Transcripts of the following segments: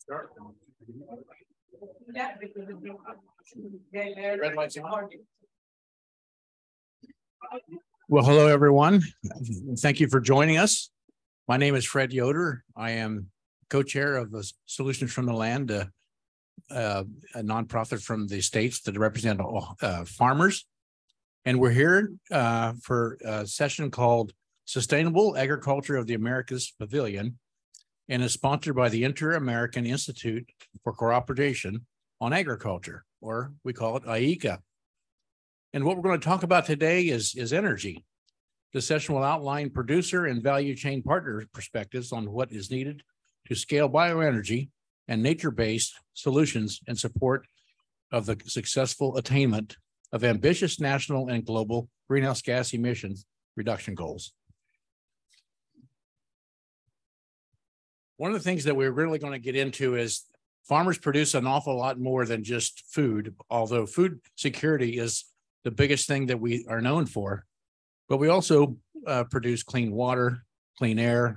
Red lights on. Well, hello, everyone. Thank you for joining us. My name is Fred Yoder. I am co-chair of the Solutions from the Land, a nonprofit from the states that represent farmers. And we're here for a session called Sustainable Agriculture of the Americas Pavilion, and is sponsored by the Inter-American Institute for Cooperation on Agriculture, or we call it IICA. And what we're going to talk about today is energy. This session will outline producer and value chain partner perspectives on what is needed to scale bioenergy and nature-based solutions in support of the successful attainment of ambitious national and global greenhouse gas emissions reduction goals. One of the things that we're really going to get into is farmers produce an awful lot more than just food, although food security is the biggest thing that we are known for. But we also produce clean water, clean air,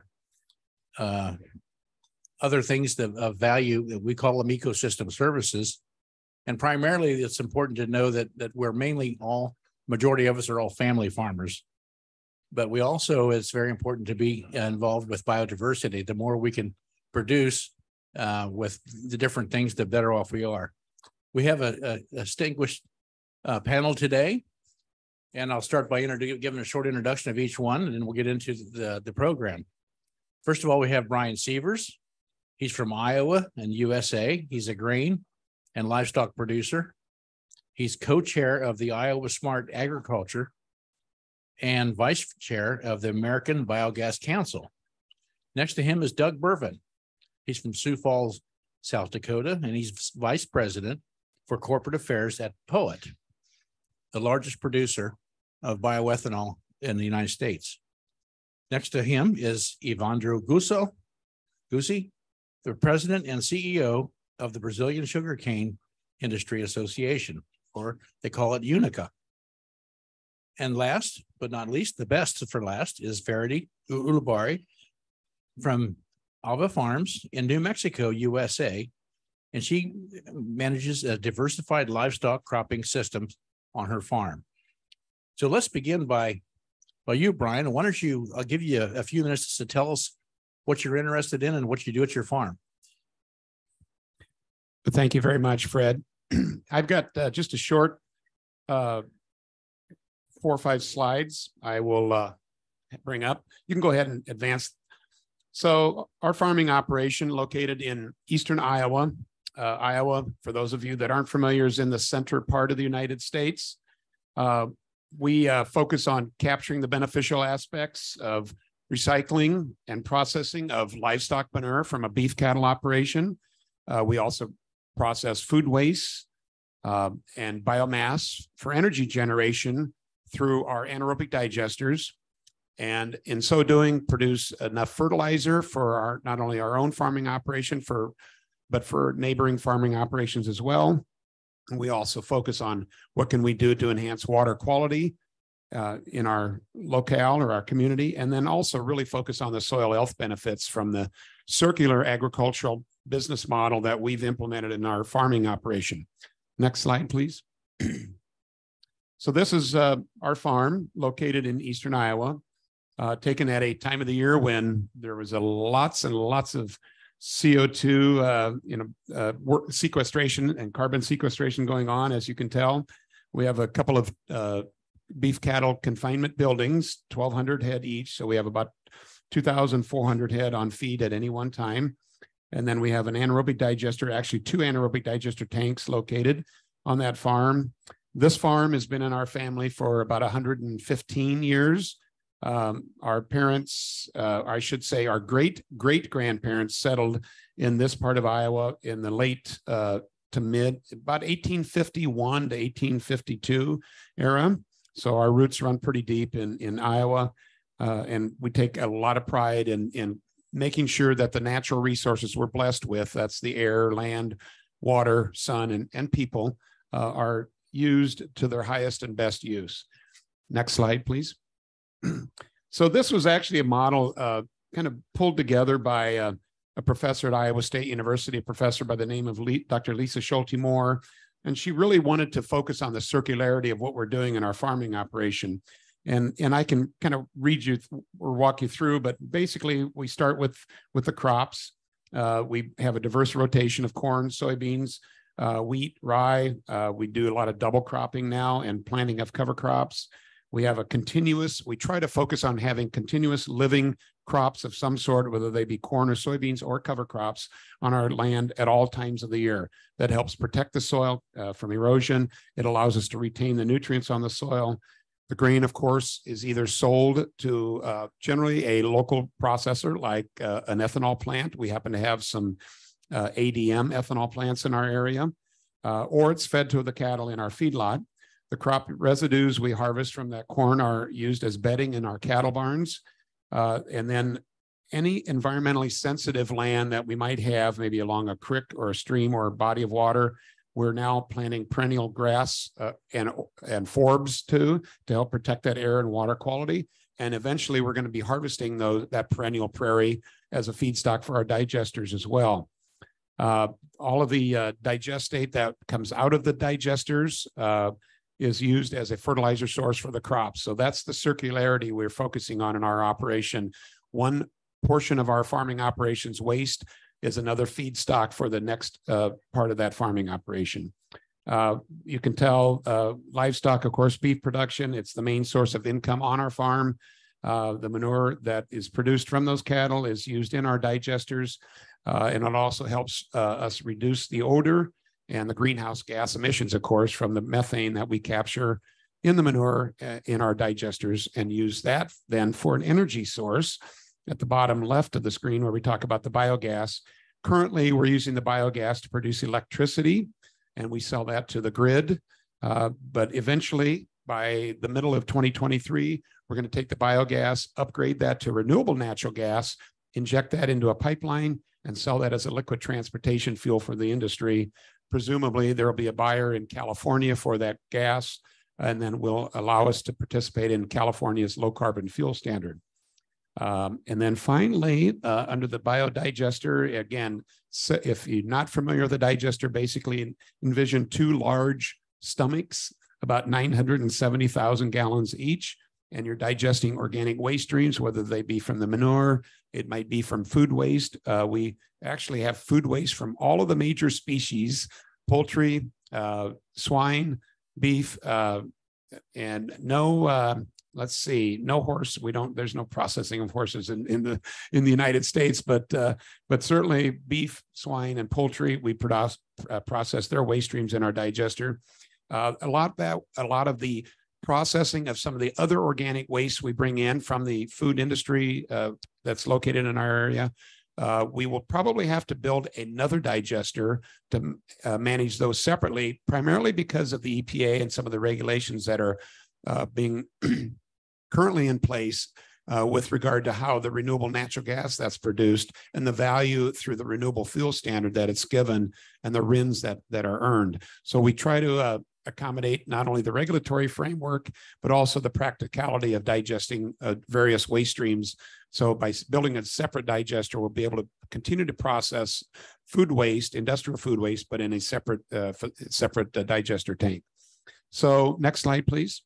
other things of value that we call them ecosystem services. And primarily, it's important to know that we're mainly majority of us are all family farmers. But we also, it's very important to be involved with biodiversity. The more we can produce with the different things, the better off we are. We have a distinguished panel today, and I'll start by giving a short introduction of each one, and then we'll get into the program. First of all, we have Brian Sievers. He's from Iowa and USA. He's a grain and livestock producer. He's co-chair of the Iowa Smart Agriculture and vice chair of the American Biogas Council. Next to him is Doug Bervin. He's from Sioux Falls, South Dakota, and he's vice president for corporate affairs at POET, the largest producer of bioethanol in the United States. Next to him is Evandro Guzzi, the president and CEO of the Brazilian Sugarcane Industry Association, or they call it UNICA. And last but not least, the best for last, is Verity Ulibarri from Alva Farms in New Mexico, USA, and she manages a diversified livestock cropping system on her farm. So let's begin by you, Brian. Why don't I'll give you a few minutes to tell us what you're interested in and what you do at your farm. Thank you very much, Fred. I've got just a short 4 or 5 slides I will bring up. You can go ahead and advance. So our farming operation located in eastern Iowa. Iowa, for those of you that aren't familiar, is in the center part of the United States. We focus on capturing the beneficial aspects of recycling and processing of livestock manure from a beef cattle operation. We also process food waste and biomass for energy generation through our anaerobic digesters, and in so doing produce enough fertilizer for not only our own farming operation but for neighboring farming operations as well. And we also focus on what can we do to enhance water quality in our locale or our community, and then also really focus on the soil health benefits from the circular agricultural business model that we've implemented in our farming operation. Next slide, please. So this is our farm located in eastern Iowa, taken at a time of the year when there was lots and lots of CO2 sequestration and carbon sequestration going on. As you can tell, we have a couple of beef cattle confinement buildings, 1,200 head each. So we have about 2,400 head on feed at any one time. And then we have an anaerobic digester, actually 2 anaerobic digester tanks located on that farm. This farm has been in our family for about 115 years. Our parents, I should say our great-great-grandparents settled in this part of Iowa in the late to mid, about 1851 to 1852 era. So our roots run pretty deep in Iowa, and we take a lot of pride in making sure that the natural resources we're blessed with, that's the air, land, water, sun, and people, are used to their highest and best use. Next slide, please. So this was actually a model kind of pulled together by a professor at Iowa State University, a professor by the name of Dr. Lisa Schulte Moore. And she really wanted to focus on the circularity of what we're doing in our farming operation. And I can kind of read you or walk you through, but basically we start with the crops. We have a diverse rotation of corn, soybeans, wheat, rye. We do a lot of double cropping now and planting of cover crops. We have we try to focus on having continuous living crops of some sort, whether they be corn or soybeans or cover crops on our land at all times of the year. That helps protect the soil from erosion. It allows us to retain the nutrients on the soil. The grain, of course, is either sold to generally a local processor like an ethanol plant. We happen to have some ADM ethanol plants in our area, or it's fed to the cattle in our feedlot. The crop residues we harvest from that corn are used as bedding in our cattle barns. And then any environmentally sensitive land that we might have, maybe along a creek or a stream or a body of water, we're now planting perennial grass and forbs to help protect that air and water quality. And eventually we're going to be harvesting that perennial prairie as a feedstock for our digesters as well. All of the digestate that comes out of the digesters is used as a fertilizer source for the crops. So that's the circularity we're focusing on in our operation. One portion of our farming operations waste is another feedstock for the next part of that farming operation. You can tell livestock, of course, beef production, it's the main source of income on our farm. The manure that is produced from those cattle is used in our digesters, and it also helps us reduce the odor and the greenhouse gas emissions, of course, from the methane that we capture in the manure in our digesters, and use that then for an energy source. At the bottom left of the screen where we talk about the biogas, currently we're using the biogas to produce electricity, and we sell that to the grid. But eventually, by the middle of 2023, we're going to take the biogas, upgrade that to renewable natural gas, inject that into a pipeline, and sell that as a liquid transportation fuel for the industry. Presumably, there will be a buyer in California for that gas, and then will allow us to participate in California's low carbon fuel standard. And then finally, under the biodigester, again, so if you're not familiar with the digester, basically envision two large stomachs, about 970,000 gallons each, and you're digesting organic waste streams, whether they be from the manure, it might be from food waste. We actually have food waste from all of the major species, poultry, swine, beef, and no, let's see, no horse. There's no processing of horses in the United States, but certainly beef, swine, and poultry, we process their waste streams in our digester. A lot of the processing of some of the other organic waste we bring in from the food industry that's located in our area. We will probably have to build another digester to manage those separately, primarily because of the EPA and some of the regulations that are being currently in place with regard to how the renewable natural gas that's produced and the value through the renewable fuel standard that it's given and the RINs that are earned. So we try to accommodate not only the regulatory framework, but also the practicality of digesting various waste streams. So by building a separate digester, we'll be able to continue to process food waste, industrial food waste, but in a separate digester tank. So next slide, please.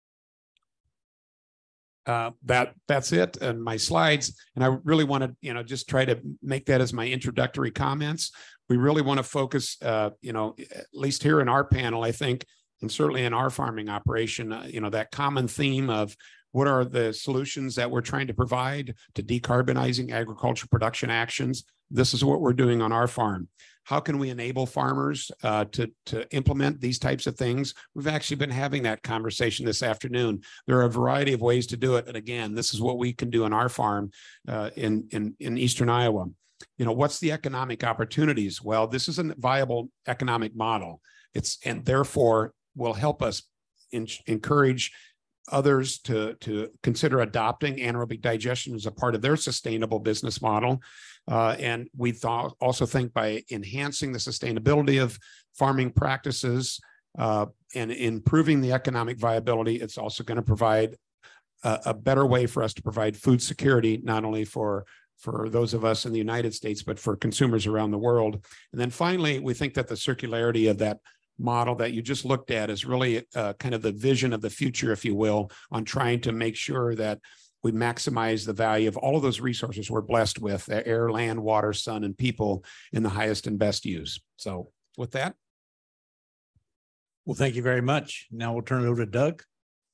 That's it, and my slides. And I really want to, just try to make that as my introductory comments. We really want to focus, at least here in our panel, I think, and certainly in our farming operation, that common theme of what are the solutions that we're trying to provide to decarbonizing agricultural production actions. This is what we're doing on our farm. How can we enable farmers to implement these types of things? We've actually been having that conversation this afternoon. There are a variety of ways to do it. And again, this is what we can do on our farm in Eastern Iowa. What's the economic opportunities? Well, this is a viable economic model. And therefore will help us encourage others to consider adopting anaerobic digestion as a part of their sustainable business model. And we also think by enhancing the sustainability of farming practices and improving the economic viability, it's also going to provide a better way for us to provide food security, not only for for those of us in the United States, but for consumers around the world. And then finally, we think that the circularity of that model that you just looked at is really kind of the vision of the future, if you will, on trying to make sure that we maximize the value of all of those resources we're blessed with, air, land, water, sun, and people in the highest and best use. So with that. Well, thank you very much. Now we'll turn it over to Doug.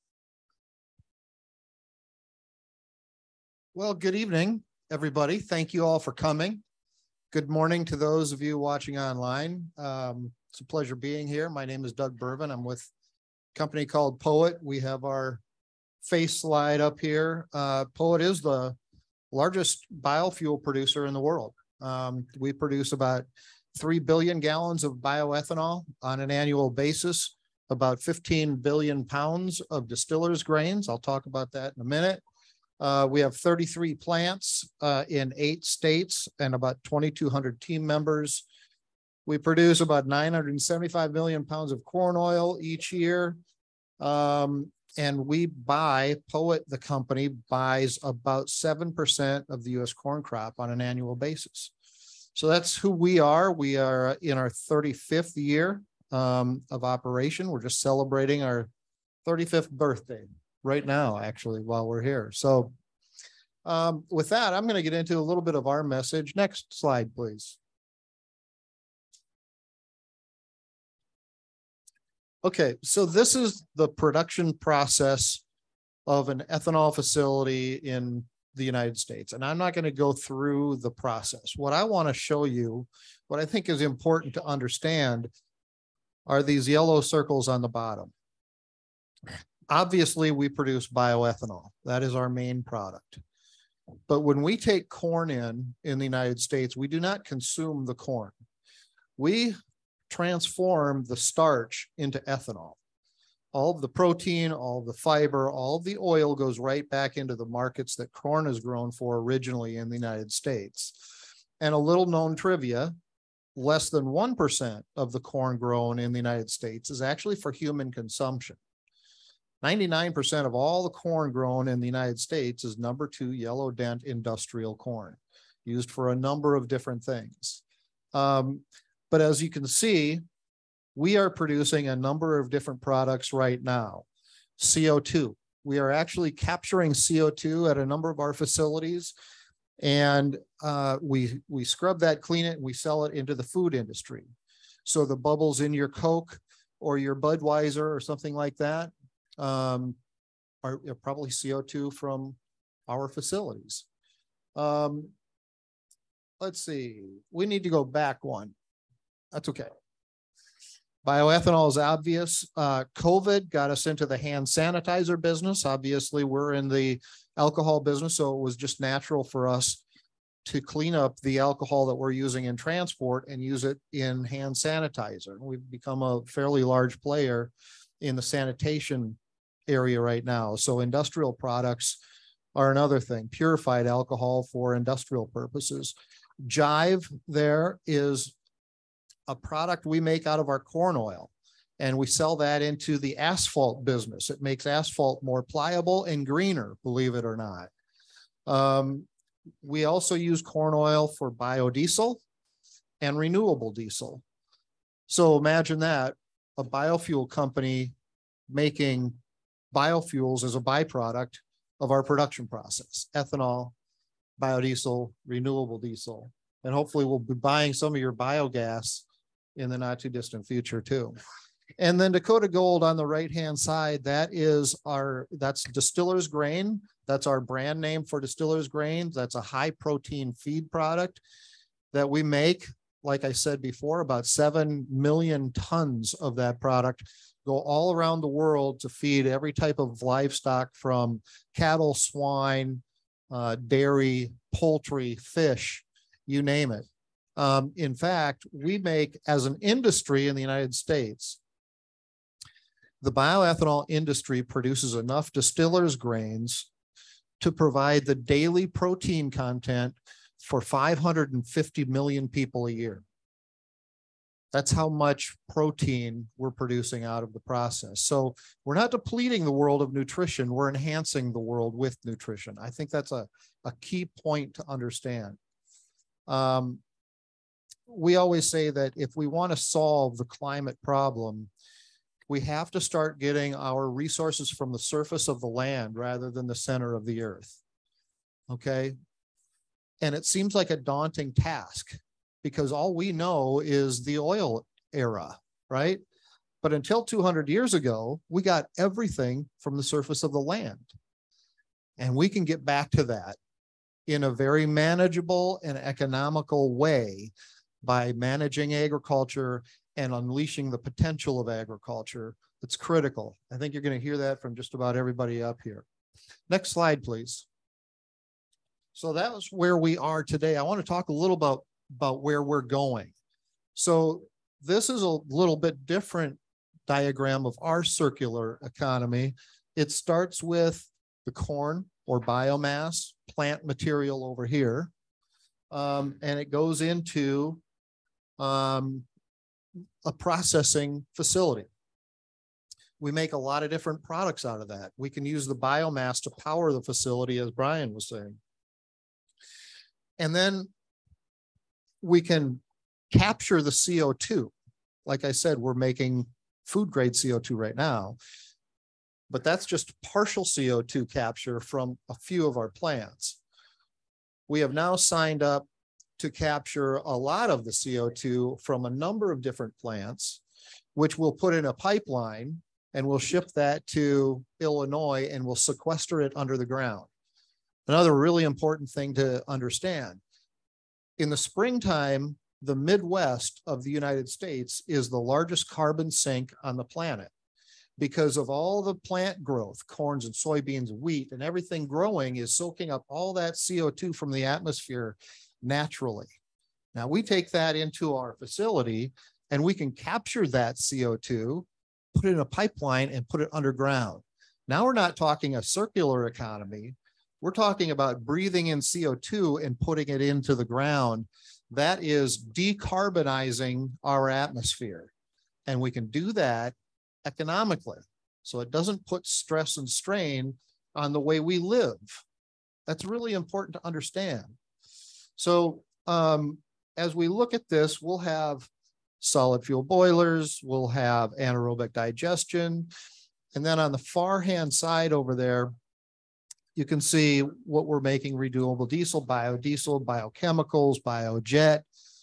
Well, good evening, everybody. Thank you all for coming. Good morning to those of you watching online. It's a pleasure being here. My name is Doug Bourbon. I'm with a company called POET. We have our face slide up here. POET is the largest biofuel producer in the world. We produce about 3 billion gallons of bioethanol on an annual basis, about 15 billion pounds of distillers grains. I'll talk about that in a minute. We have 33 plants in 8 states and about 2,200 team members. We produce about 975 million pounds of corn oil each year. And we buy, POET, the company, buys about 7% of the U.S. corn crop on an annual basis. So that's who we are. We are in our 35th year of operation. We're just celebrating our 35th birthday right now, actually, while we're here. So with that, I'm going to get into a little bit of our message. Next slide, please. Okay, so this is the production process of an ethanol facility in the United States. And I'm not going to go through the process. What I want to show you, what I think is important to understand, are these yellow circles on the bottom. Obviously, we produce bioethanol. That is our main product. But when we take corn in the United States, we do not consume the corn. We transform the starch into ethanol. All of the protein, all of the fiber, all of the oil goes right back into the markets that corn is grown for originally in the United States. And a little known trivia, less than 1% of the corn grown in the United States is actually for human consumption. 99% of all the corn grown in the United States is number 2 yellow dent industrial corn, used for a number of different things. But as you can see, we are producing a number of different products right now. CO2. We are actually capturing CO2 at a number of our facilities, and we scrub that, clean it, and we sell it into the food industry. So the bubbles in your Coke or your Budweiser or something like that are probably CO2 from our facilities. Let's see. We need to go back one. That's okay. Bioethanol is obvious. COVID got us into the hand sanitizer business. Obviously, we're in the alcohol business, so it was just natural for us to clean up the alcohol that we're using in transport and use it in hand sanitizer. We've become a fairly large player in the sanitation area right now. So industrial products are another thing. Purified alcohol for industrial purposes. Jive there is a product we make out of our corn oil, and we sell that into the asphalt business. It makes asphalt more pliable and greener, believe it or not. We also use corn oil for biodiesel and renewable diesel. So imagine that, a biofuel company making biofuels as a byproduct of our production process: ethanol, biodiesel, renewable diesel, and hopefully we'll be buying some of your biogas in the not too distant future too. And then Dakota Gold on the right-hand side, that's distillers grain. That's our brand name for distillers grain. That's a high protein feed product that we make. Like I said before, about 7 million tons of that product go all around the world to feed every type of livestock, from cattle, swine, dairy, poultry, fish, you name it. In fact, we make, as an industry in the United States, the bioethanol industry produces enough distillers grains to provide the daily protein content for 550 million people a year. That's how much protein we're producing out of the process. So we're not depleting the world of nutrition, we're enhancing the world with nutrition. I think that's a key point to understand. We always say that if we want to solve the climate problem, we have to start getting our resources from the surface of the land rather than the center of the earth. Okay. And it seems like a daunting task because all we know is the oil era, right? But until 200 years ago, we got everything from the surface of the land. And we can get back to that in a very manageable and economical way by managing agriculture and unleashing the potential of agriculture. That's critical. I think you're going to hear that from just about everybody up here. Next slide, please. So that was where we are today. I want to talk a little about where we're going. So this is a little bit different diagram of our circular economy. It starts with the corn or biomass, plant material over here, and it goes into a processing facility. We make a lot of different products out of that. We can use the biomass to power the facility, as Brian was saying. And then we can capture the CO2. Like I said, we're making food grade CO2 right now, but that's just partial CO2 capture from a few of our plants. We have now signed up to capture a lot of the CO2 from a number of different plants, which we'll put in a pipeline and we'll ship that to Illinois and we'll sequester it under the ground. Another really important thing to understand, in the springtime, the Midwest of the United States is the largest carbon sink on the planet because of all the plant growth, corns and soybeans, wheat, and everything growing is soaking up all that CO2 from the atmosphere naturally. Now we take that into our facility and we can capture that CO2, put it in a pipeline and put it underground. Now we're not talking a circular economy. We're talking about breathing in CO2 and putting it into the ground. That is decarbonizing our atmosphere. And we can do that economically. So it doesn't put stress and strain on the way we live. That's really important to understand. So as we look at this, we'll have solid fuel boilers, we'll have anaerobic digestion. And then on the far hand side over there, you can see what we're making: renewable diesel, biodiesel, biochemicals, biojet.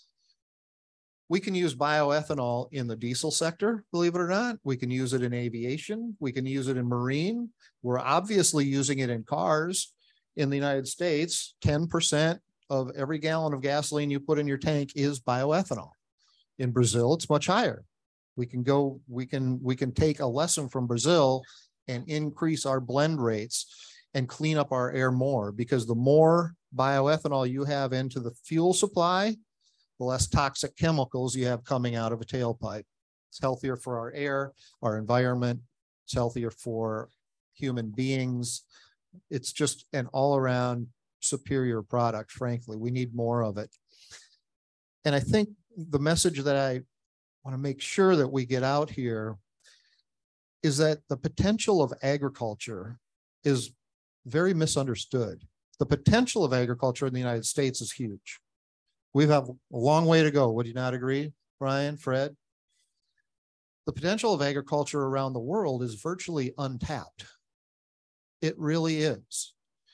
We can use bioethanol in the diesel sector, believe it or not. We can use it in aviation. We can use it in marine. We're obviously using it in cars. In the United States, 10% of every gallon of gasoline you put in your tank is bioethanol. In Brazil, it's much higher. We can take a lesson from Brazil and increase our blend rates and clean up our air more, because the more bioethanol you have into the fuel supply, the less toxic chemicals you have coming out of a tailpipe. It's healthier for our air, our environment. It's healthier for human beings. It's just an all-around superior product, frankly. We need more of it. And I think the message that I want to make sure that we get out here is that the potential of agriculture is very misunderstood. The potential of agriculture in the United States is huge. We have a long way to go. Would you not agree, Brian, Fred? The potential of agriculture around the world is virtually untapped. It really is.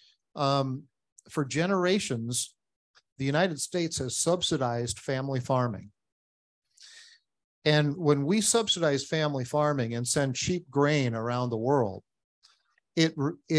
For generations, the United States has subsidized family farming. And when we subsidize family farming and send cheap grain around the world, it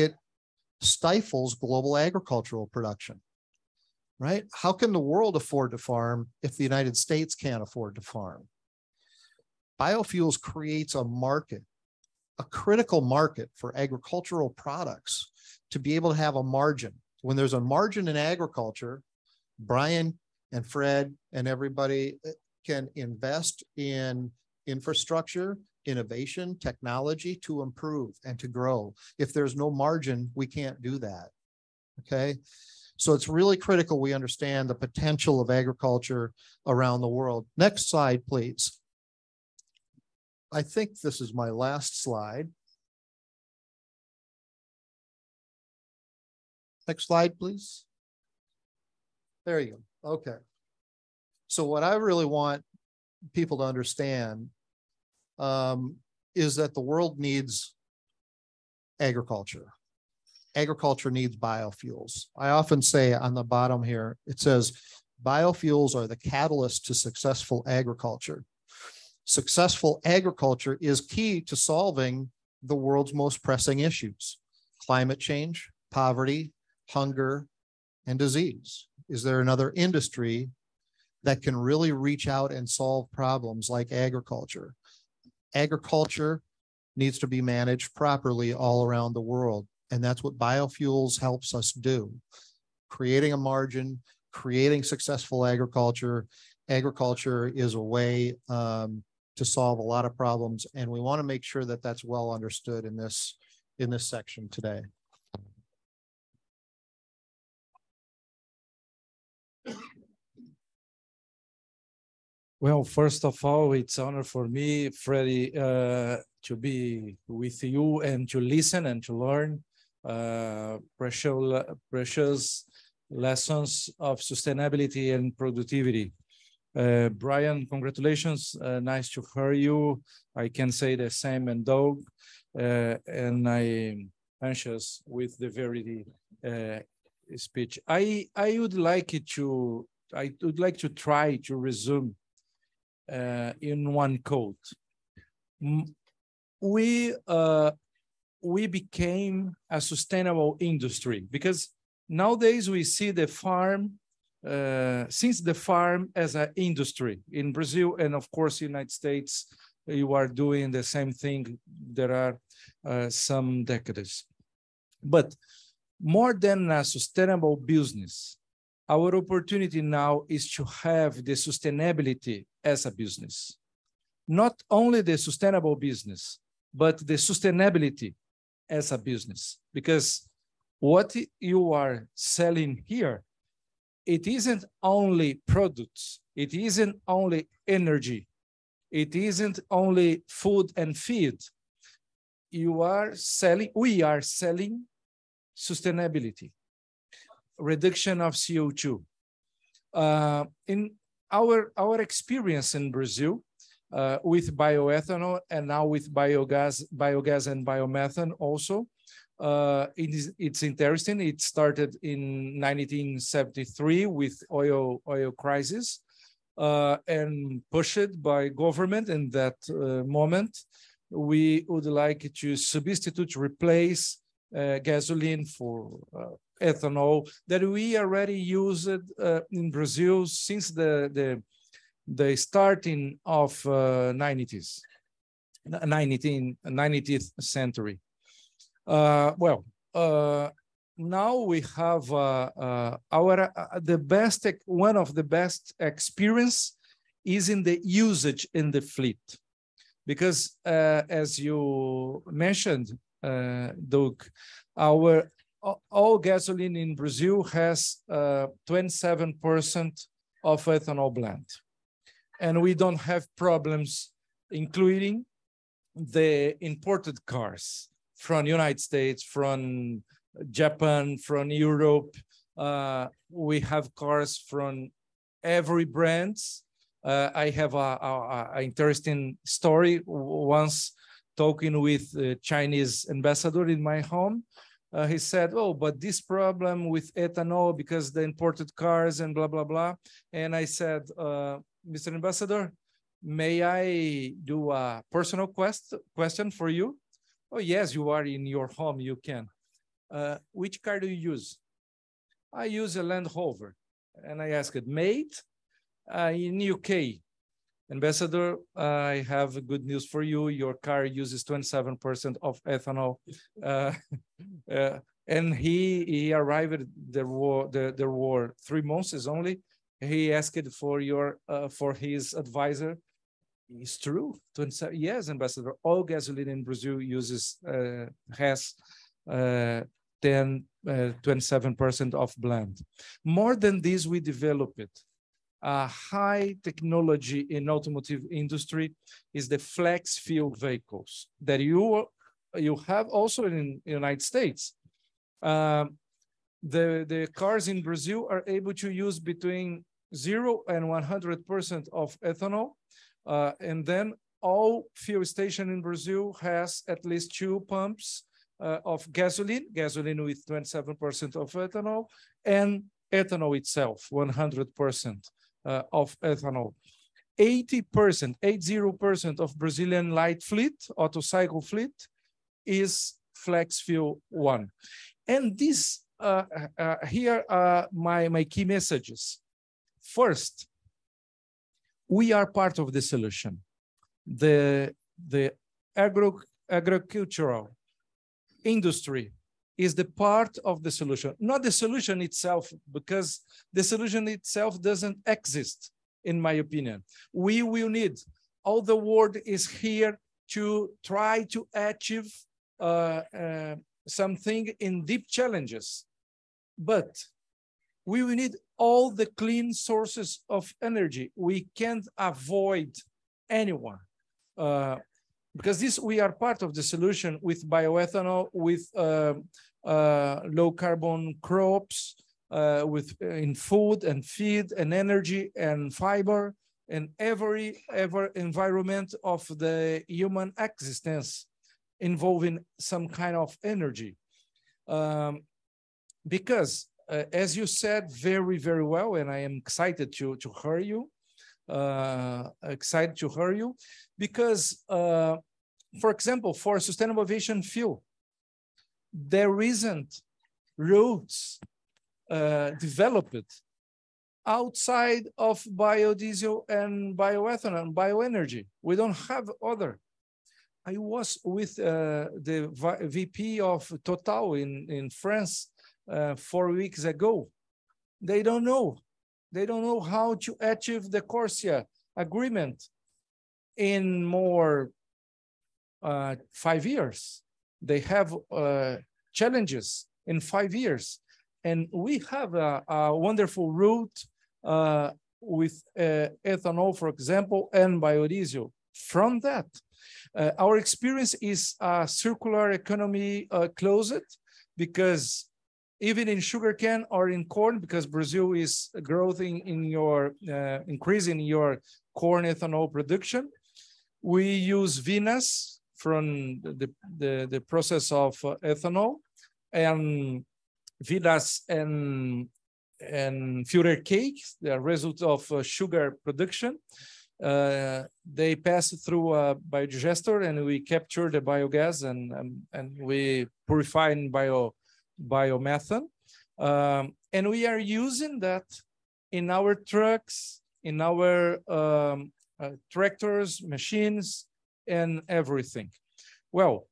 stifles global agricultural production, right? How can the world afford to farm if the United States can't afford to farm? Biofuels creates a market, a critical market for agricultural products to be able to have a margin. When there's a margin in agriculture, Brian and Fred and everybody can invest in infrastructure, innovation, technology to improve and to grow. If there's no margin, we can't do that. Okay. So it's really critical we understand the potential of agriculture around the world. Next slide, please. I think this is my last slide. Next slide, please. There you go. Okay. So what I really want people to understand is that the world needs agriculture. Agriculture needs biofuels. I often say on the bottom here, it says biofuels are the catalyst to successful agriculture. Successful agriculture is key to solving the world's most pressing issues: climate change, poverty, hunger, and disease. Is there another industry that can really reach out and solve problems like agriculture? Agriculture needs to be managed properly all around the world. And that's what biofuels helps us do. Creating a margin, creating successful agriculture. Agriculture is a way to solve a lot of problems. And we want to make sure that that's well understood in this section today. Well, first of all, it's an honor for me, Freddie, to be with you and to listen and to learn precious lessons of sustainability and productivity. Brian, congratulations. Nice to hear you. I can say the same, and Doug, and I'm anxious with the very speech. I would like to try to resume in one quote. We became a sustainable industry because nowadays we see the farm, since the farm as an industry in Brazil, and of course United States, you are doing the same thing. There are some decades, but more than a sustainable business, our opportunity now is to have the sustainability as a business. Not only the sustainable business, but the sustainability as a business. Because what you are selling here, it isn't only products, it isn't only energy, it isn't only food and feed. We are selling sustainability, reduction of CO2. In our experience in Brazil with bioethanol and now with biogas and biomethane also, it's interesting. It started in 1973 with oil crisis and pushed by government in that moment. We would like to substitute, replace gasoline for ethanol that we already used in Brazil since the starting of 90th century. Now we have one of the best experience is in the usage in the fleet, because as you mentioned, Doug, all gasoline in Brazil has 27% of ethanol blend. And we don't have problems including the imported cars from United States, from Japan, from Europe. We have cars from every brand. I have an interesting story. Once talking with the Chinese ambassador in my home, he said, "Oh, but this problem with ethanol because the imported cars and blah, blah, blah." And I said, "Mr. Ambassador, may I do a personal question for you?" "Oh, yes, you are in your home, you can." "Which car do you use?" "I use a Land Rover." And I asked, "Made?" "In UK." "Ambassador, I have good news for you. Your car uses 27% of ethanol." And he arrived, there were 3 months only. He asked for his advisor. "It's true, 27, yes, Ambassador, all gasoline in Brazil has 10 27% of blend. More than this, we develop it. High technology in automotive industry is the flex fuel vehicles that you have also in the United States. The cars in Brazil are able to use between 0 and 100% of ethanol. And then all fuel station in Brazil has at least 2 pumps of gasoline with 27% of ethanol, and ethanol itself, 100% of ethanol. 80% of Brazilian light fleet, auto cycle fleet, is flex fuel 1. And this, here are my key messages. First, we are part of the solution. The agricultural industry is the part of the solution, not the solution itself, because the solution itself doesn't exist, in my opinion. We will need, all the world is here to try to achieve something in deep challenges, but we will need all the clean sources of energy. We can't avoid anyone. Because this, we are part of the solution with bioethanol, with low carbon crops, in food and feed and energy and fiber and every environment of the human existence involving some kind of energy. Because as you said very, very well, and I am excited to hear you, because for example, for sustainable aviation fuel, there isn't routes developed outside of biodiesel and bioethanol and bioenergy. We don't have other. I was with the VP of Total in France 4 weeks ago. They don't know. They don't know how to achieve the CORSIA agreement in more 5 years. They have challenges in 5 years. And we have a wonderful route with ethanol, for example, and biodiesel. From that, our experience is a circular economy closed, because even in sugarcane or in corn, because Brazil is growing in your, increasing your corn ethanol production, we use vinasse from the process of ethanol, and vinasse and filter cakes, the result of sugar production. They pass through a biodigester, and we capture the biogas and we purify in biomethane. And we are using that in our trucks, in our tractors, machines, and everything. Well,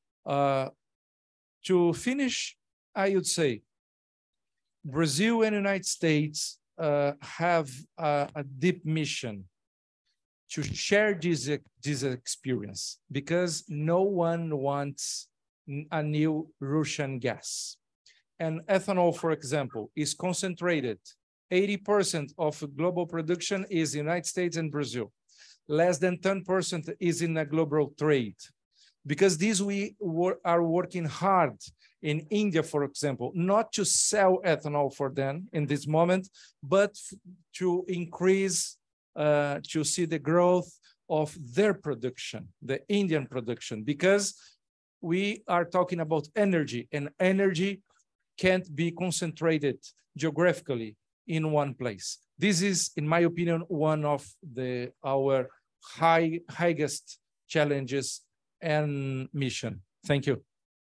to finish, I would say Brazil and United States have a deep mission to share this experience, because no one wants a new Russian gas. And ethanol, for example, is concentrated. 80% of global production is United States and Brazil. Less than 10% is in a global trade. Because these we are working hard in India, for example, not to sell ethanol for them in this moment, but to increase, to see the growth of their production, the Indian production, because we are talking about energy, and energy can't be concentrated geographically in one place. This is, in my opinion, one of our highest challenges and mission. Thank you.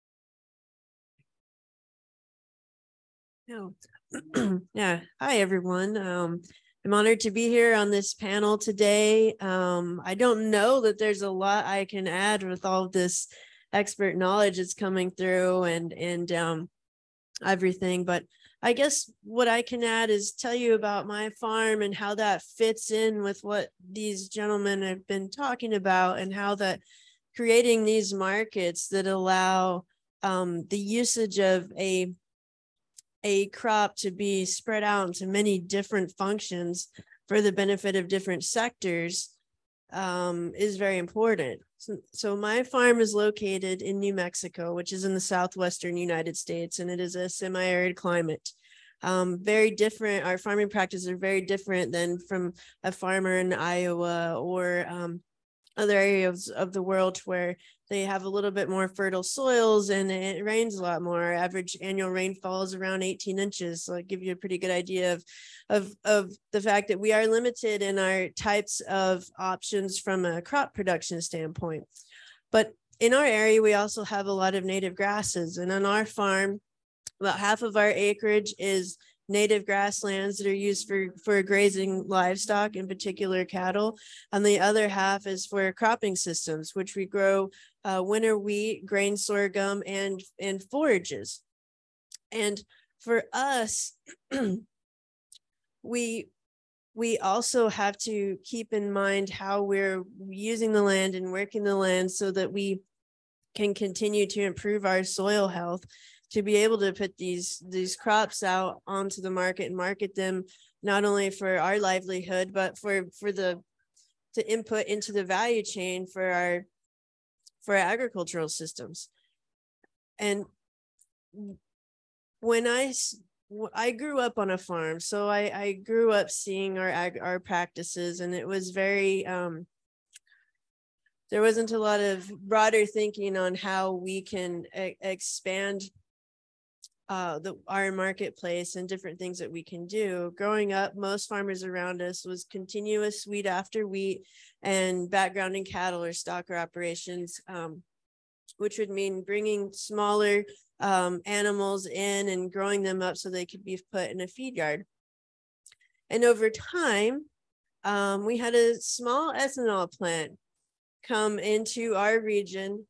Yeah. Hi, everyone. I'm honored to be here on this panel today. I don't know that there's a lot I can add with all of this expert knowledge that's coming through and everything, but I guess what I can add is tell you about my farm and how that fits in with what these gentlemen have been talking about, and how that creating these markets that allow the usage of a a crop to be spread out into many different functions for the benefit of different sectors is very important. So my farm is located in New Mexico, which is in the southwestern United States, and it is a semi-arid climate. Very different. Our farming practices are very different than from a farmer in Iowa or other areas of the world where they have a little bit more fertile soils and it rains a lot more. Our average annual rainfall is around 18 inches. So I give you a pretty good idea of the fact that we are limited in our types of options from a crop production standpoint. But in our area, we also have a lot of native grasses. And on our farm, about half of our acreage is native grasslands that are used for grazing livestock, in particular cattle. And the other half is for cropping systems, which we grow winter wheat, grain sorghum, and forages. And for us, we also have to keep in mind how we're using the land and working the land so that we can continue to improve our soil health, to be able to put these crops out onto the market and market them not only for our livelihood, but for to input into the value chain for our agricultural systems. And when I grew up on a farm, so I grew up seeing our practices, and it was very there wasn't a lot of broader thinking on how we can expand our marketplace and different things that we can do. Growing up, most farmers around us was continuous wheat after wheat and background in cattle or stocker operations, which would mean bringing smaller animals in and growing them up so they could be put in a feed yard. And over time, we had a small ethanol plant come into our region.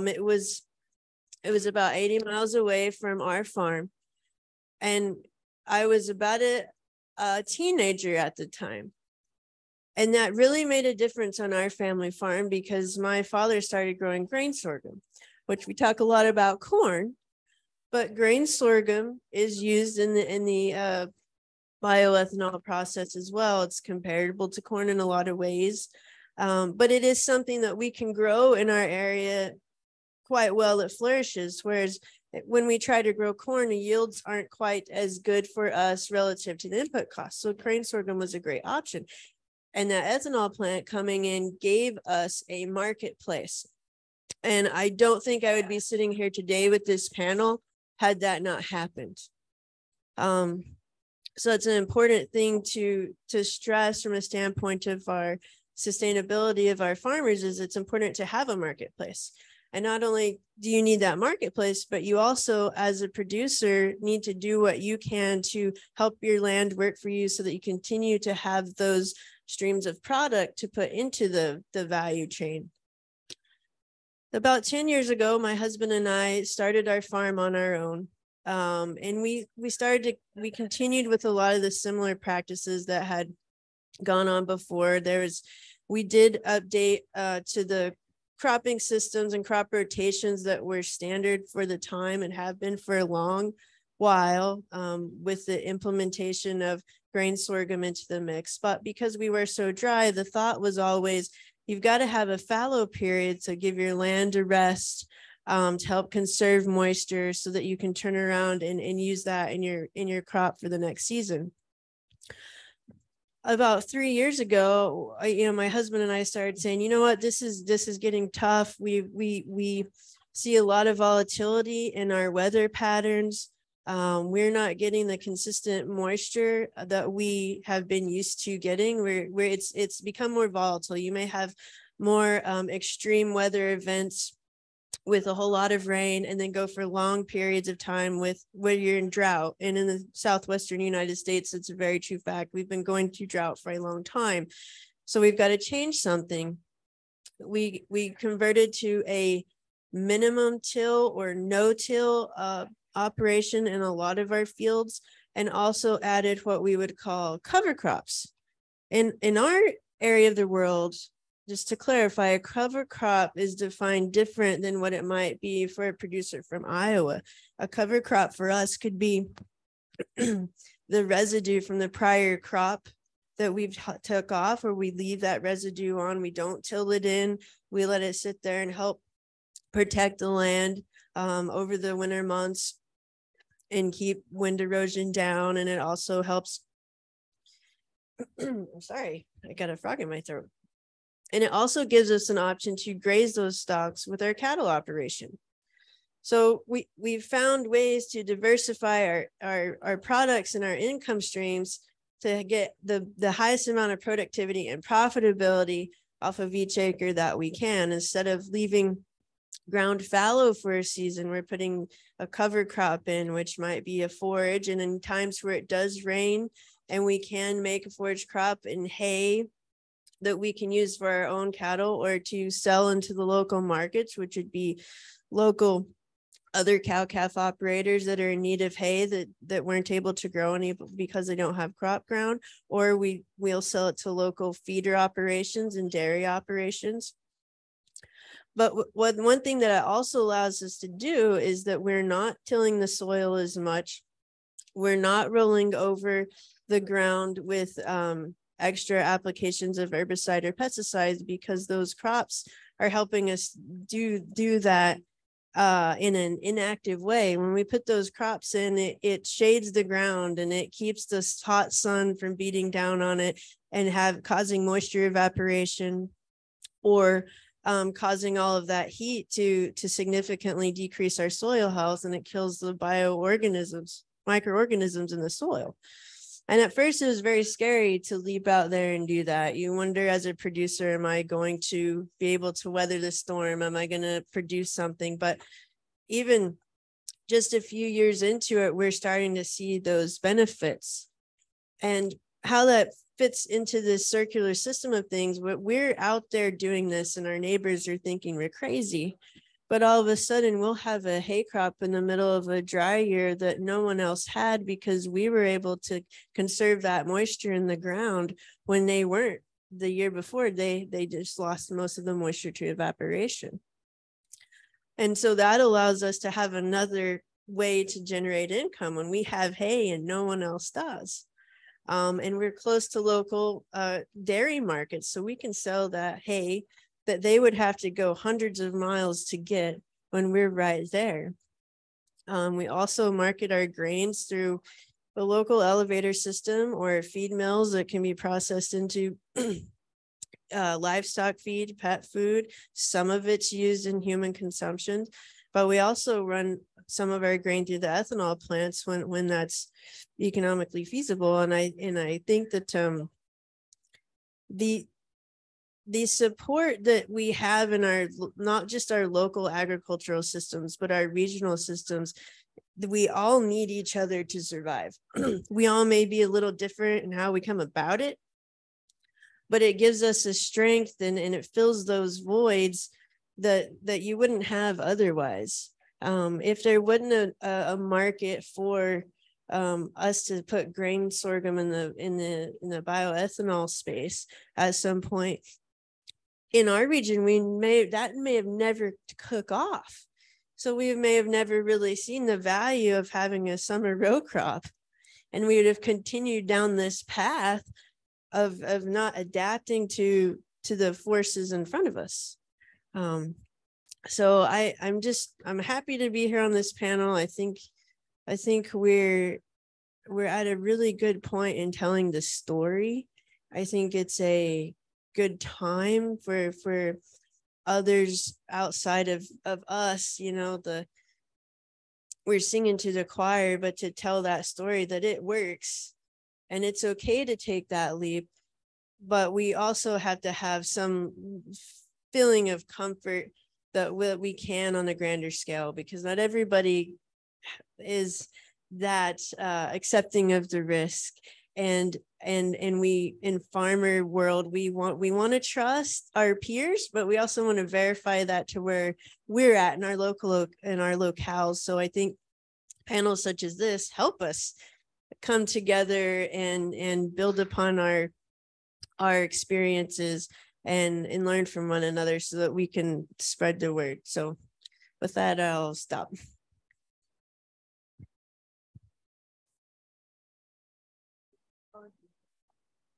It was about 80 miles away from our farm. And I was about a teenager at the time. And that really made a difference on our family farm because my father started growing grain sorghum, which we talk a lot about corn, but grain sorghum is used in the bioethanol process as well. It's comparable to corn in a lot of ways, but it is something that we can grow in our area quite well. It flourishes, whereas when we try to grow corn, the yields aren't quite as good for us relative to the input costs. So grain sorghum was a great option. And that ethanol plant coming in gave us a marketplace. And I don't think I would be sitting here today with this panel had that not happened. So it's an important thing to stress from a standpoint of our sustainability of our farmers is it's important to have a marketplace. And not only do you need that marketplace, but you also, as a producer, need to do what you can to help your land work for you so that you continue to have those streams of product to put into the value chain. About 10 years ago, my husband and I started our farm on our own. And we continued with a lot of the similar practices that had gone on before. We did update to the cropping systems and crop rotations that were standard for the time and have been for a long while, with the implementation of grain sorghum into the mix. But because we were so dry, the thought was always, you've got to have a fallow period to give your land a rest, to help conserve moisture so that you can turn around and use that in your crop for the next season. About 3 years ago, my husband and I started saying, you know what, this is getting tough. We see a lot of volatility in our weather patterns. We're not getting the consistent moisture that we have been used to getting. It's become more volatile. You may have more extreme weather events with a whole lot of rain and then go for long periods of time where you're in drought. And in the southwestern United States, it's a very true fact. We've been going through drought for a long time. So we've got to change something. We converted to a minimum till or no till operation in a lot of our fields, and also added what we would call cover crops. In our area of the world, just to clarify, a cover crop is defined different than what it might be for a producer from Iowa. A cover crop for us could be the residue from the prior crop that we've took off, or we leave that residue on. We don't till it in. We let it sit there and help protect the land over the winter months and keep wind erosion down. And it also helps. I'm sorry, I got a frog in my throat. And it also gives us an option to graze those stalks with our cattle operation. So we've found ways to diversify our products and our income streams to get the highest amount of productivity and profitability off of each acre that we can. Instead of leaving ground fallow for a season, we're putting a cover crop in, which might be a forage. And in times where it does rain and we can make a forage crop and hay that we can use for our own cattle or to sell into the local markets, which would be local other cow-calf operators that are in need of hay that weren't able to grow any because they don't have crop ground, or we'll sell it to local feeder operations and dairy operations. But one thing that it also allows us to do is that we're not tilling the soil as much. We're not rolling over the ground with extra applications of herbicide or pesticides, because those crops are helping us do that in an inactive way. When we put those crops in, it shades the ground and it keeps the hot sun from beating down on it and causing moisture evaporation, or causing all of that heat to significantly decrease our soil health, and it kills the microorganisms in the soil. And at first it was very scary to leap out there and do that. You wonder, as a producer, am I going to be able to weather the storm? Am I going to produce something? But even just a few years into it, we're starting to see those benefits. And how that fits into this circular system of things, but we're out there doing this and our neighbors are thinking we're crazy. But all of a sudden we'll have a hay crop in the middle of a dry year that no one else had, because we were able to conserve that moisture in the ground when they weren't. The year before, they just lost most of the moisture to evaporation. And so that allows us to have another way to generate income when we have hay and no one else does. And we're close to local dairy markets, so we can sell that hay that they would have to go hundreds of miles to get when we're right there. We also market our grains through a local elevator system or feed mills that can be processed into livestock feed, pet food. Some of it's used in human consumption, but we also run some of our grain through the ethanol plants when that's economically feasible. And I think that the support that we have in our, not just our local agricultural systems, but our regional systems, we all need each other to survive. We all may be a little different in how we come about it, but it gives us a strength and it fills those voids that you wouldn't have otherwise. If there wasn't a market for us to put grain sorghum in the bioethanol space at some point in our region, that may have never took off. So we may have never really seen the value of having a summer row crop, and we would have continued down this path of not adapting to the forces in front of us. So I'm happy to be here on this panel. I think we're at a really good point in telling the story. I think it's a good time for others outside of us, we're singing to the choir, but to tell that story that it works and it's okay to take that leap. But we also have to have some feeling of comfort that we can on a grander scale, because not everybody is that accepting of the risk. And we, in farmer world, we want to trust our peers, but we also want to verify that to where we're at in our locales. So I think panels such as this help us come together and build upon our experiences and learn from one another so that we can spread the word. So with that, I'll stop.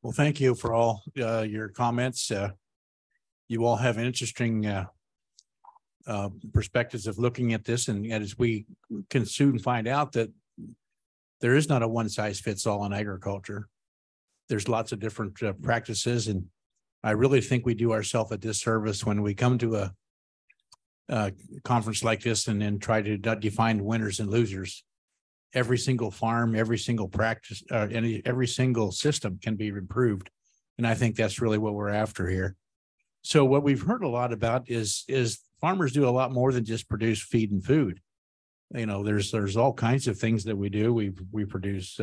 Well, thank you for all your comments. You all have interesting perspectives of looking at this, and as we can soon find out that there is not a one size fits all in agriculture. There's lots of different practices, and I really think we do ourselves a disservice when we come to a conference like this and then try to define winners and losers. Every single farm, every single practice, every single system can be improved. And I think that's really what we're after here. So what we've heard a lot about is farmers do a lot more than just produce feed and food. You know, there's all kinds of things that we do. We produce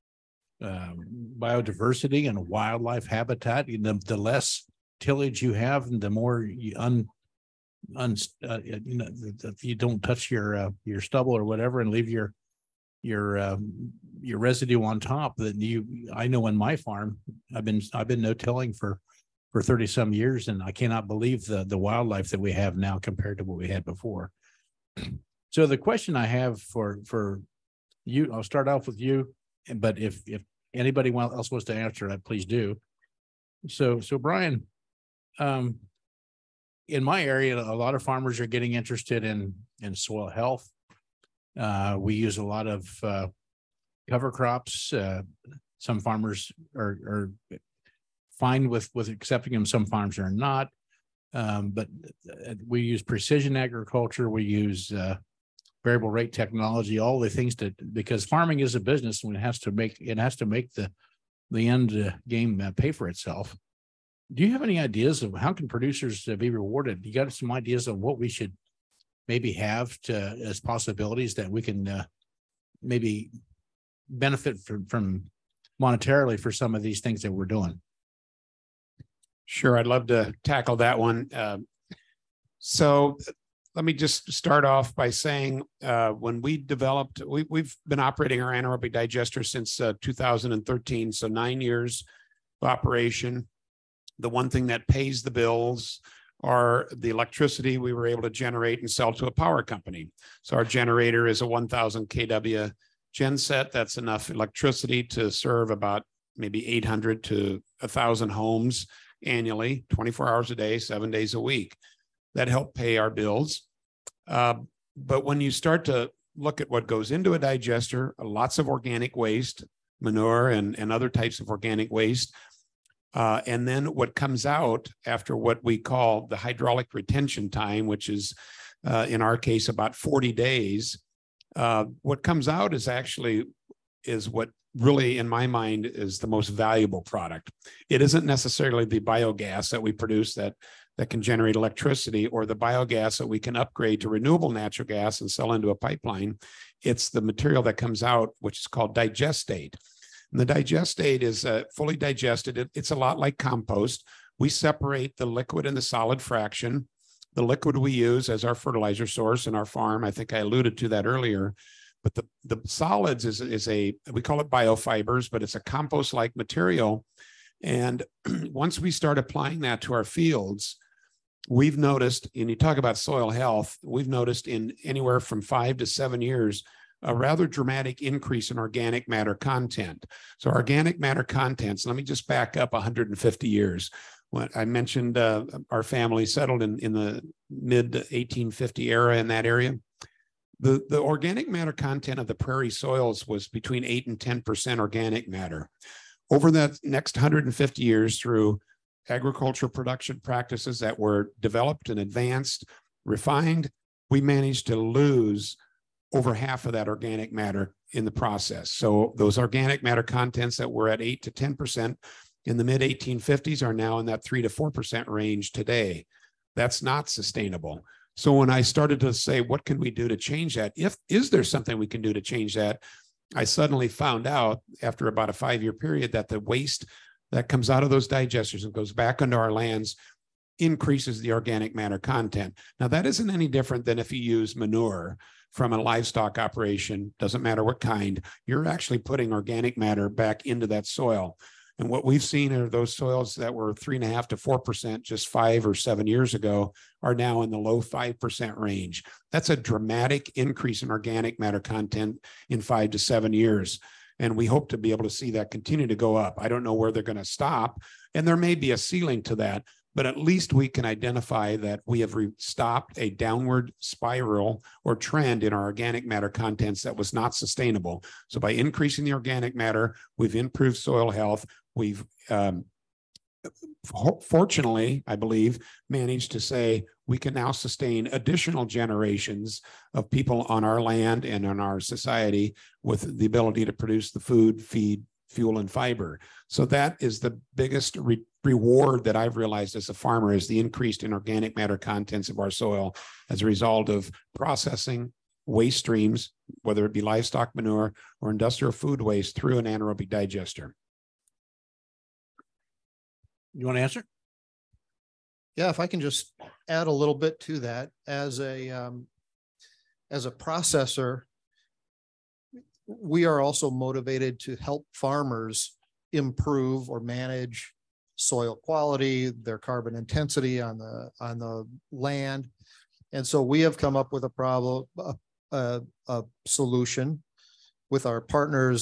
biodiversity and wildlife habitat. The less tillage you have, and the more you you don't touch your stubble or whatever and leave your residue on top. That I know in my farm, I've been no-tilling for 30 some years, and I cannot believe the wildlife that we have now compared to what we had before. So the question I have for you, I'll start off with you, but if anybody else wants to answer that, please do. So Brian, in my area, a lot of farmers are getting interested in soil health. We use a lot of cover crops. Some farmers are fine with accepting them. Some farms are not. But we use precision agriculture. We use variable rate technology, all the things because farming is a business, and it has to make the end game pay for itself. Do you have any ideas of how can producers be rewarded? You got some ideas of what we should maybe have as possibilities that we can maybe benefit from monetarily for some of these things that we're doing? Sure, I'd love to tackle that one. So let me just start off by saying when we developed, we've been operating our anaerobic digester since 2013, so 9 years of operation. The one thing that pays the bills are the electricity we were able to generate and sell to a power company. So our generator is a 1,000 kW genset. That's enough electricity to serve about maybe 800 to 1,000 homes annually, 24 hours a day, 7 days a week. That helped pay our bills. But when you start to look at what goes into a digester, lots of organic waste, manure and other types of organic waste, and then what comes out after what we call the hydraulic retention time, which is in our case about 40 days, what comes out is what really, in my mind, is the most valuable product. It isn't necessarily the biogas that we produce that can generate electricity, or the biogas that we can upgrade to renewable natural gas and sell into a pipeline. It's the material that comes out, which is called digestate. And the digestate is fully digested. It's a lot like compost. We separate the liquid and the solid fraction. The liquid we use as our fertilizer source in our farm. I think I alluded to that earlier. But the solids we call it biofibers, but it's a compost-like material. And once we start applying that to our fields, we've noticed, and you talk about soil health, we've noticed in anywhere from 5 to 7 years, a rather dramatic increase in organic matter content. So organic matter contents, let me just back up 150 years. When I mentioned our family settled in the mid 1850 era in that area. The organic matter content of the prairie soils was between 8 and 10% organic matter. Over that next 150 years, through agricultural production practices that were developed and advanced, refined, we managed to lose over half of that organic matter in the process. So those organic matter contents that were at 8 to 10% in the mid 1850s are now in that 3 to 4% range today. That's not sustainable. So when I started to say, what can we do to change that? Is there something we can do to change that? I suddenly found out after about a 5-year period that the waste that comes out of those digesters and goes back into our lands increases the organic matter content. Now, that isn't any different than if you use manure from a livestock operation, doesn't matter what kind, you're actually putting organic matter back into that soil. And what we've seen are those soils that were 3.5 to 4% just 5 or 7 years ago are now in the low 5% range. That's a dramatic increase in organic matter content in 5 to 7 years. And we hope to be able to see that continue to go up. I don't know where they're going to stop, and there may be a ceiling to that, but at least we can identify that we have stopped a downward spiral or trend in our organic matter contents that was not sustainable. So by increasing the organic matter, we've improved soil health. We've fortunately, I believe, managed to say we can now sustain additional generations of people on our land and on our society with the ability to produce the food, feed, fuel, and fiber. So that is the biggest reward that I've realized as a farmer, is the increased in organic matter contents of our soil as a result of processing waste streams, whether it be livestock manure or industrial food waste, through an anaerobic digester. You want to answer? Yeah, if I can just add a little bit to that, as a processor, we are also motivated to help farmers improve or manage soil quality, their carbon intensity on the land. And so we have come up with a solution with our partners,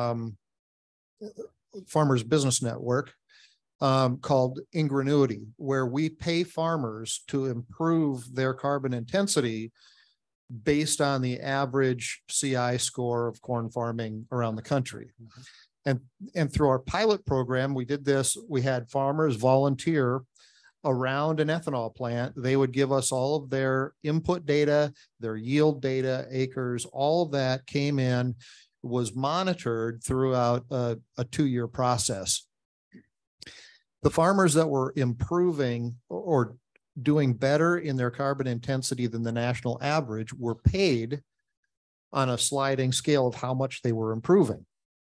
Farmers Business Network, called Ingenuity, where we pay farmers to improve their carbon intensity based on the average CI score of corn farming around the country. And through our pilot program, we did this. We had farmers volunteer around an ethanol plant. They would give us all of their input data, their yield data, acres, all of that came in, was monitored throughout a 2-year process. The farmers that were improving or doing better in their carbon intensity than the national average were paid on a sliding scale of how much they were improving.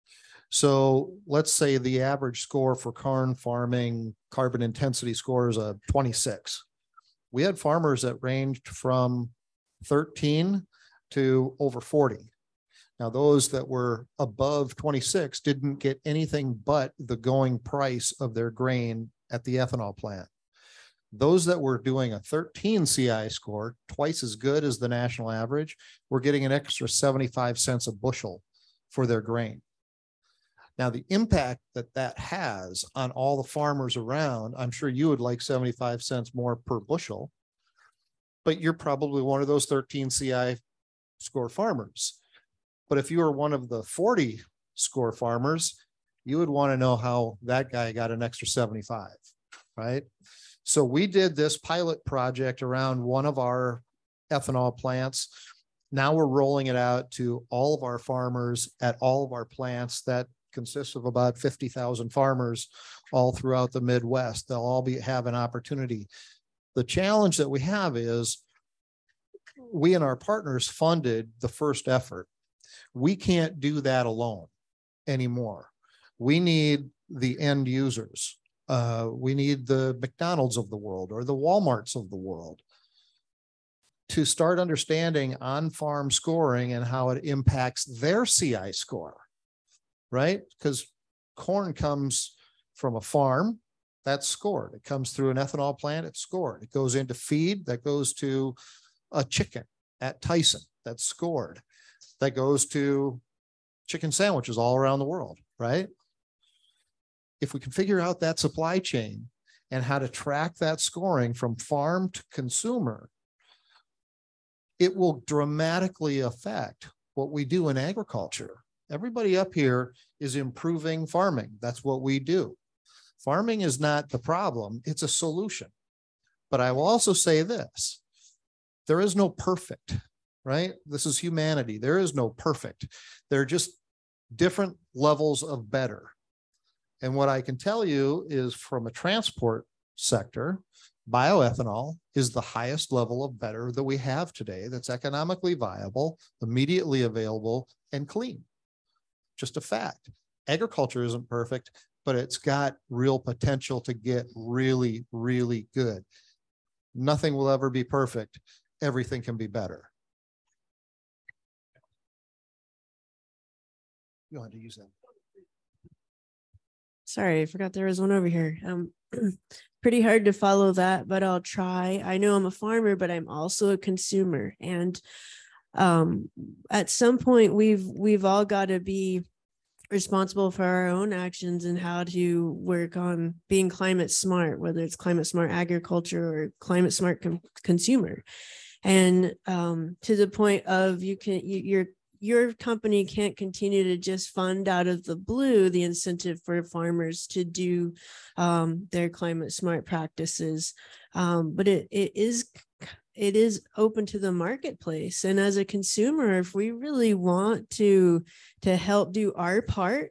So let's say the average score for corn farming carbon intensity score is a 26. We had farmers that ranged from 13 to over 40. Now, those that were above 26 didn't get anything but the going price of their grain at the ethanol plant. Those that were doing a 13 CI score, twice as good as the national average, were getting an extra 75 cents a bushel for their grain. Now, the impact that that has on all the farmers around, I'm sure you would like 75 cents more per bushel, but you're probably one of those 13 CI score farmers. But if you were one of the 40 score farmers, you would want to know how that guy got an extra 75, right? So we did this pilot project around one of our ethanol plants. Now we're rolling it out to all of our farmers at all of our plants. That consists of about 50,000 farmers all throughout the Midwest. They'll all have an opportunity. The challenge that we have is we and our partners funded the first effort. We can't do that alone anymore. We need the end users. We need the McDonald's of the world or the Walmarts of the world to start understanding on-farm scoring and how it impacts their CI score, right? Because corn comes from a farm, that's scored. It comes through an ethanol plant, it's scored. It goes into feed, that goes to a chicken at Tyson, that's scored. That goes to chicken sandwiches all around the world, right? If we can figure out that supply chain and how to track that scoring from farm to consumer, it will dramatically affect what we do in agriculture. Everybody up here is improving farming. That's what we do. Farming is not the problem, it's a solution. But I will also say this, there is no perfect, right? This is humanity. There is no perfect. They're just different levels of better. And what I can tell you is from a transport sector, bioethanol is the highest level of better that we have today that's economically viable, immediately available, and clean. Just a fact. Agriculture isn't perfect, but it's got real potential to get really, really good. Nothing will ever be perfect. Everything can be better. You had to use that. Sorry, I forgot there was one over here. Pretty hard to follow that, but I'll try. I know I'm a farmer, but I'm also a consumer. And at some point we've all got to be responsible for our own actions and how to work on being climate smart, whether it's climate smart agriculture or climate smart consumer. And to the point of your company can't continue to just fund out of the blue the incentive for farmers to do their climate smart practices, but it is open to the marketplace. And as a consumer, if we really want to help do our part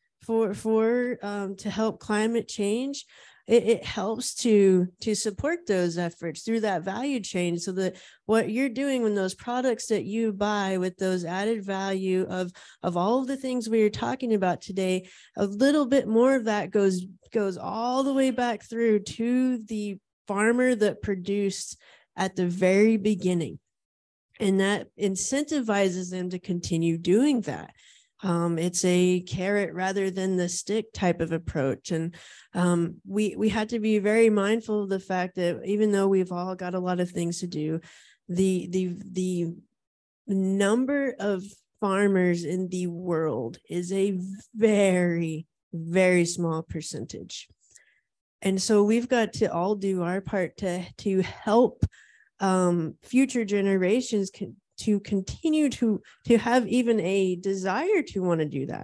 to help climate change, it helps to support those efforts through that value chain, so that what you're doing when those products that you buy with those added value of all of the things we are talking about today, a little bit more of that goes all the way back through to the farmer that produced at the very beginning. And that incentivizes them to continue doing that. It's a carrot rather than the stick type of approach. And we had to be very mindful of the fact that even though we've all got a lot of things to do, the number of farmers in the world is a very, very small percentage. And so we've got to all do our part to help future generations to continue to have even a desire to want to do that.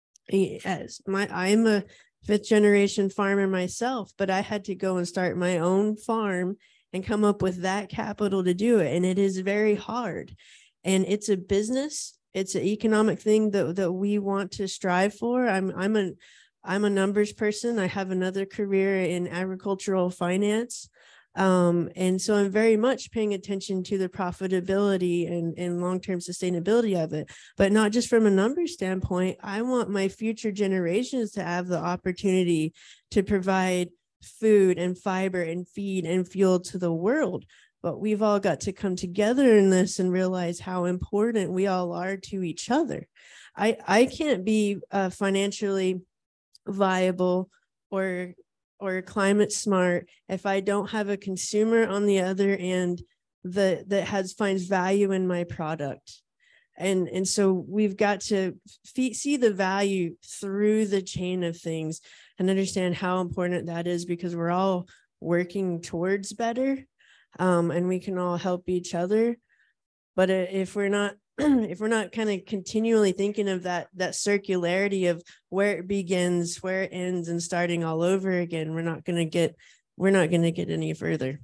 I'm a 5th generation farmer myself, but I had to go and start my own farm and come up with that capital to do it. And it is very hard. And it's a business. It's an economic thing that we want to strive for. I'm a numbers person. I have another career in agricultural finance. And so I'm very much paying attention to the profitability and long-term sustainability of it, but not just from a numbers standpoint. I want my future generations to have the opportunity to provide food and fiber and feed and fuel to the world. But we've all got to come together in this and realize how important we all are to each other. I can't be financially viable or climate smart if I don't have a consumer on the other end that finds value in my product. And so we've got to see the value through the chain of things and understand how important that is, because we're all working towards better, and we can all help each other. But if we're not kind of continually thinking of that circularity of where it begins, where it ends, and starting all over again, we're not going to get any further.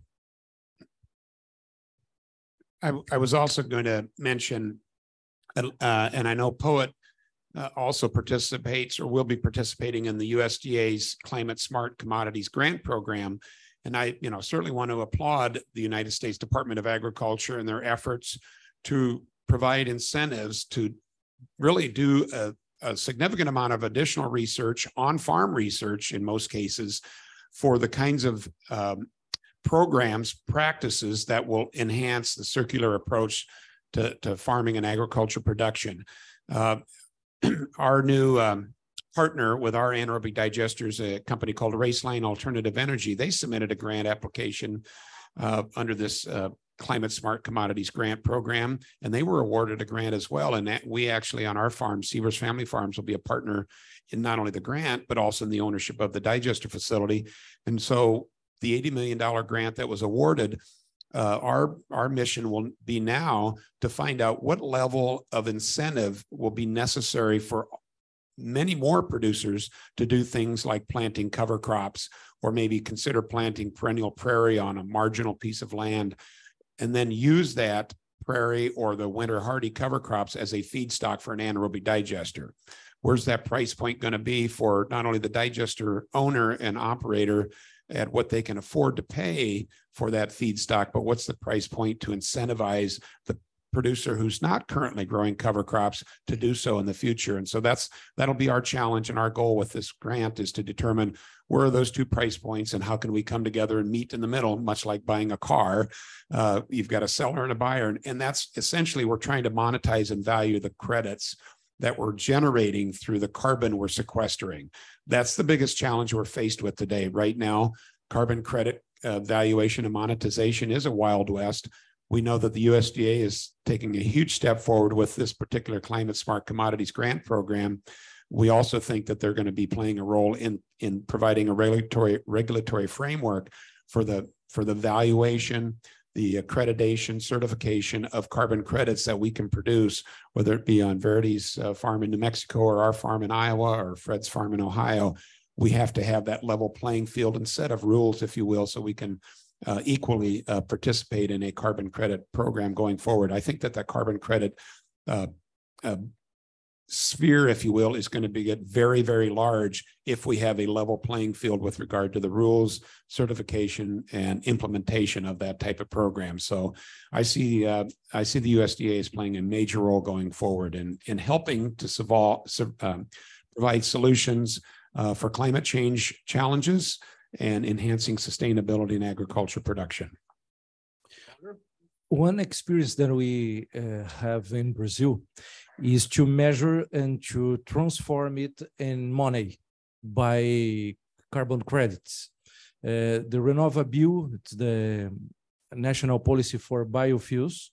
I was also going to mention, and I know POET also participates or will be participating in the USDA's Climate Smart Commodities Grant Program. And I, certainly want to applaud the United States Department of Agriculture and their efforts to provide incentives to really do a significant amount of additional research, on-farm research in most cases, for the kinds of programs, practices that will enhance the circular approach to farming and agriculture production. Our new partner with our anaerobic digesters, a company called Raceline Alternative Energy, they submitted a grant application under this Climate Smart Commodities Grant Program, and they were awarded a grant as well. And we actually, on our farm, Sievers Family Farms, will be a partner in not only the grant, but also in the ownership of the digester facility. And so the $80 million grant that was awarded, our mission will be now to find out what level of incentive will be necessary for many more producers to do things like planting cover crops, or maybe consider planting perennial prairie on a marginal piece of land, and then use that prairie or the winter hardy cover crops as a feedstock for an anaerobic digester. Where's that price point going to be for not only the digester owner and operator at what they can afford to pay for that feedstock, but what's the price point to incentivize the producer who's not currently growing cover crops to do so in the future? And so that'll be our challenge, and our goal with this grant is to determine where are those two price points and how can we come together and meet in the middle, much like buying a car. You've got a seller and a buyer, and that's essentially, we're trying to monetize and value the credits that we're generating through the carbon we're sequestering. That's the biggest challenge we're faced with today. Right now, carbon credit valuation and monetization is a Wild West. We know that the USDA is taking a huge step forward with this particular Climate Smart Commodities Grant Program, We also think that they're going to be playing a role in providing a regulatory framework for the valuation, the accreditation, certification of carbon credits that we can produce, whether it be on Verity's farm in New Mexico or our farm in Iowa or Fred's farm in Ohio. We have to have that level playing field and set of rules, if you will, so we can equally participate in a carbon credit program going forward. I think that carbon credit sphere, if you will, is going to get very, very large if we have a level playing field with regard to the rules, certification, and implementation of that type of program. So I see the USDA as playing a major role going forward in helping to provide solutions for climate change challenges and enhancing sustainability in agriculture production. One experience that we have in Brazil is to measure and to transform it in money by carbon credits. The RenovaBio, it's the national policy for biofuels.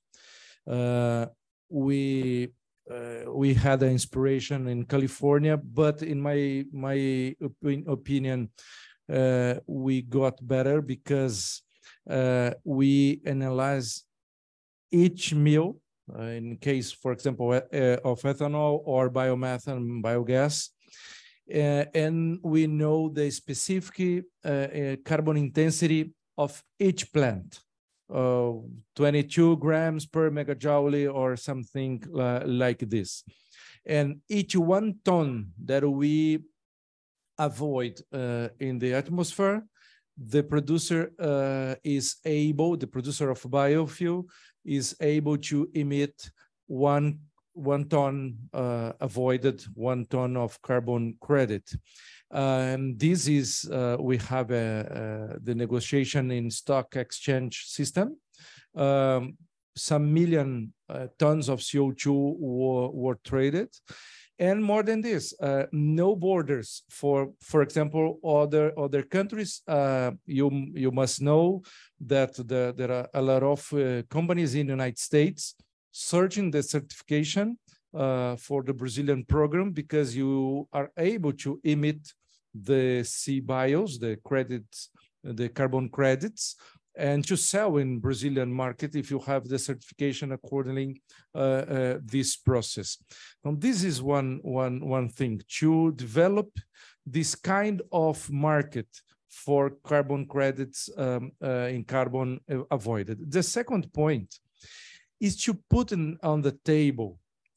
We had an inspiration in California, but in my opinion, we got better because we analyze each meal, in case, for example, of ethanol or biomethane, biogas, and we know the specific carbon intensity of each plant, 22 grams per megajoule or something like this. And each 1 ton that we avoid in the atmosphere, the producer the producer of biofuel is able to emit one ton avoided 1 ton of carbon credit. And this is, we have the negotiation in stock exchange system. Some million tons of CO2 were traded. And more than this, no borders for example, other countries. You must know that there are a lot of companies in the United States searching the certification for the Brazilian program, because you are able to emit the CBIOs, the credits, the carbon credits, and to sell in Brazilian market if you have the certification according this process. And this is one thing, to develop this kind of market for carbon credits in carbon avoided. The second point is to put on the table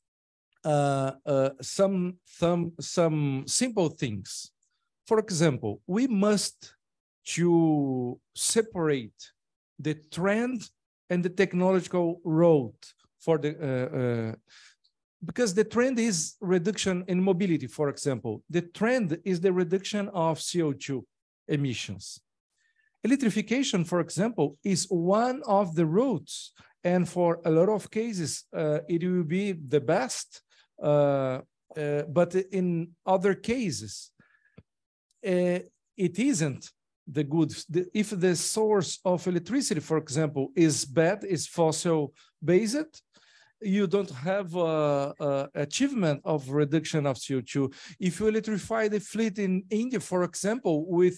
some simple things. For example, we must to separate the trend and the technological road for the because the trend is reduction in mobility. For example, the trend is the reduction of CO2 emissions. Electrification, for example, is one of the routes, and for a lot of cases it will be the best, but in other cases it isn't the good. If the source of electricity, for example, is bad, is fossil based, you don't have achievement of reduction of CO2. If you electrify the fleet in India, for example, with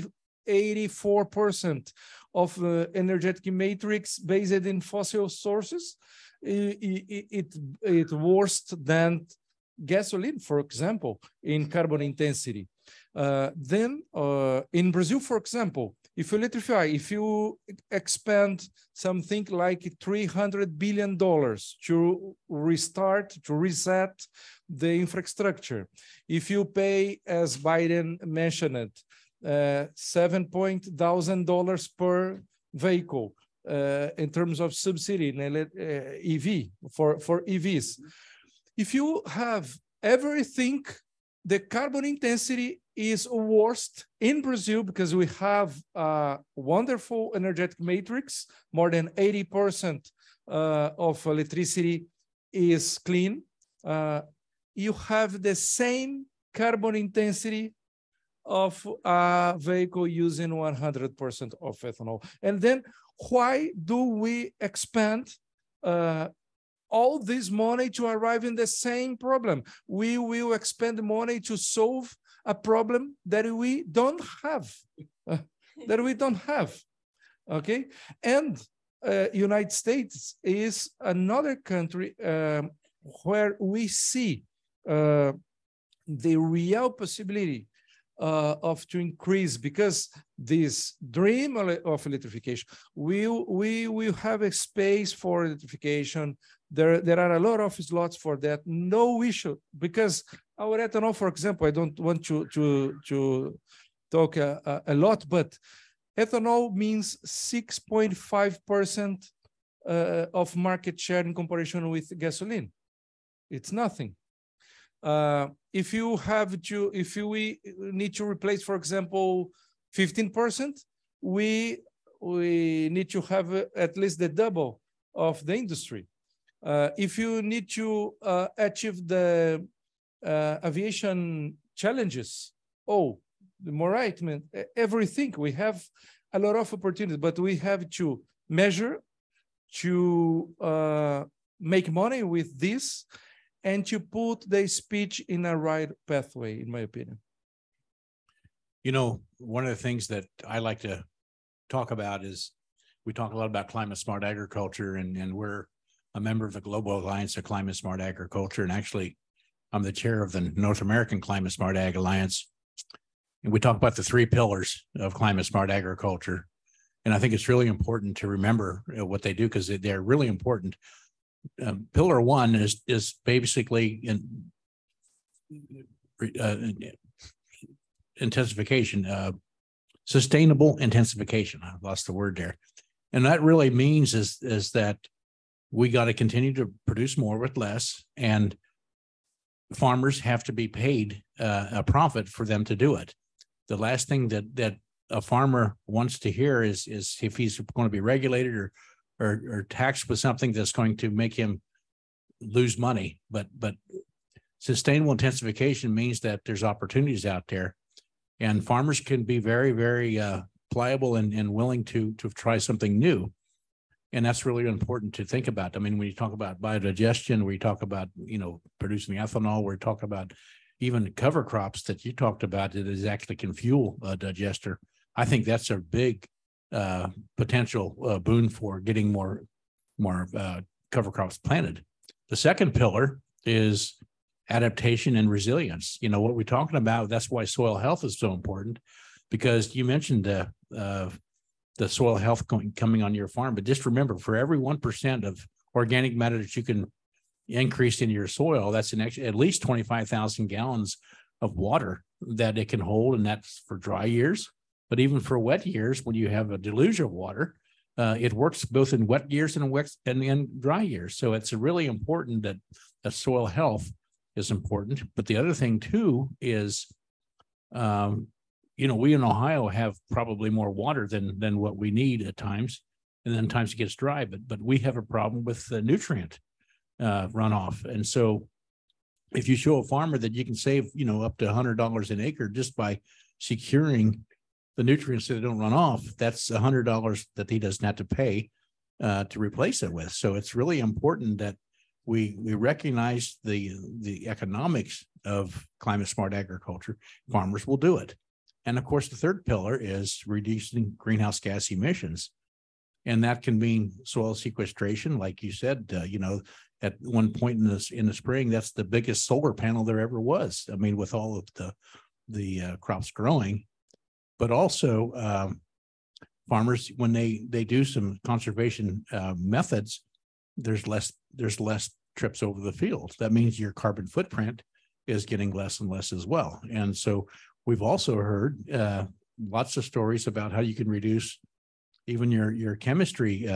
84% of energetic matrix based in fossil sources, it worse than gasoline, for example, in carbon intensity. Then in Brazil, for example, if you electrify, if you expend something like $300 billion to reset the infrastructure, if you pay, as Biden mentioned, $7,000 per vehicle in terms of subsidy in EV for EVs, if you have everything, the carbon intensity is worst in Brazil because we have a wonderful energetic matrix. More than 80% of electricity is clean. You have the same carbon intensity of a vehicle using 100% of ethanol. And then why do we expand all this money to arrive in the same problem. We will expend money to solve a problem that we don't have, okay? And United States is another country where we see the real possibility of to increase, because this dream of electrification, we will have a space for electrification. There are a lot of slots for that, no issue, because our ethanol, for example, I don't want to talk a lot, but ethanol means 6.5% of market share in comparison with gasoline. It's nothing. If we need to replace, for example, 15%, we need to have at least the double of the industry. If you need to achieve the aviation challenges, the Moraitman, everything, we have a lot of opportunities, but we have to measure, to make money with this, and to put the speech in a right pathway, in my opinion. You know, one of the things that I like to talk about is we talk a lot about climate smart agriculture, and we're a member of the Global Alliance of Climate Smart Agriculture. And actually, I'm the chair of the North American Climate Smart Ag Alliance. And we talk about the 3 pillars of climate smart agriculture. And I think it's really important to remember what they do, because they're really important. Pillar 1 is basically intensification, sustainable intensification. I lost the word there. And that really means is that we got to continue to produce more with less, and farmers have to be paid a profit for them to do it. The last thing that a farmer wants to hear is if he's going to be regulated or taxed with something that's going to make him lose money. But sustainable intensification means that there's opportunities out there, and farmers can be very, very pliable and willing to try something new. And that's really important to think about. I mean, when you talk about biodigestion, we talk about, producing ethanol, we're talking about even cover crops that you talked about that is actually can fuel a digester. I think that's a big potential boon for getting more cover crops planted. The second pillar is adaptation and resilience. You know what we're talking about. That's why soil health is so important, because you mentioned the soil health coming on your farm. But just remember, for every 1% of organic matter that you can increase in your soil, that's an extra, at least 25,000 gallons of water that it can hold, and that's for dry years. But even for wet years, when you have a deluge of water, it works both in wet years and in dry years. So it's really important that soil health is important. But the other thing too is, we in Ohio have probably more water than what we need at times, and then times it gets dry. But we have a problem with the nutrient runoff, and so if you show a farmer that you can save, up to $100 an acre just by securing the nutrients that don't run off, that's $100 that he doesn't have to pay to replace it with. So it's really important that we recognize the economics of climate smart agriculture. Farmers will do it. And of course, the third pillar is reducing greenhouse gas emissions. And that can mean soil sequestration, like you said, at one point in the spring, that's the biggest solar panel there ever was. I mean, with all of the crops growing. But also farmers, when they do some conservation methods, there's less trips over the field. That means your carbon footprint is getting less and less as well. And so we've also heard lots of stories about how you can reduce even your chemistry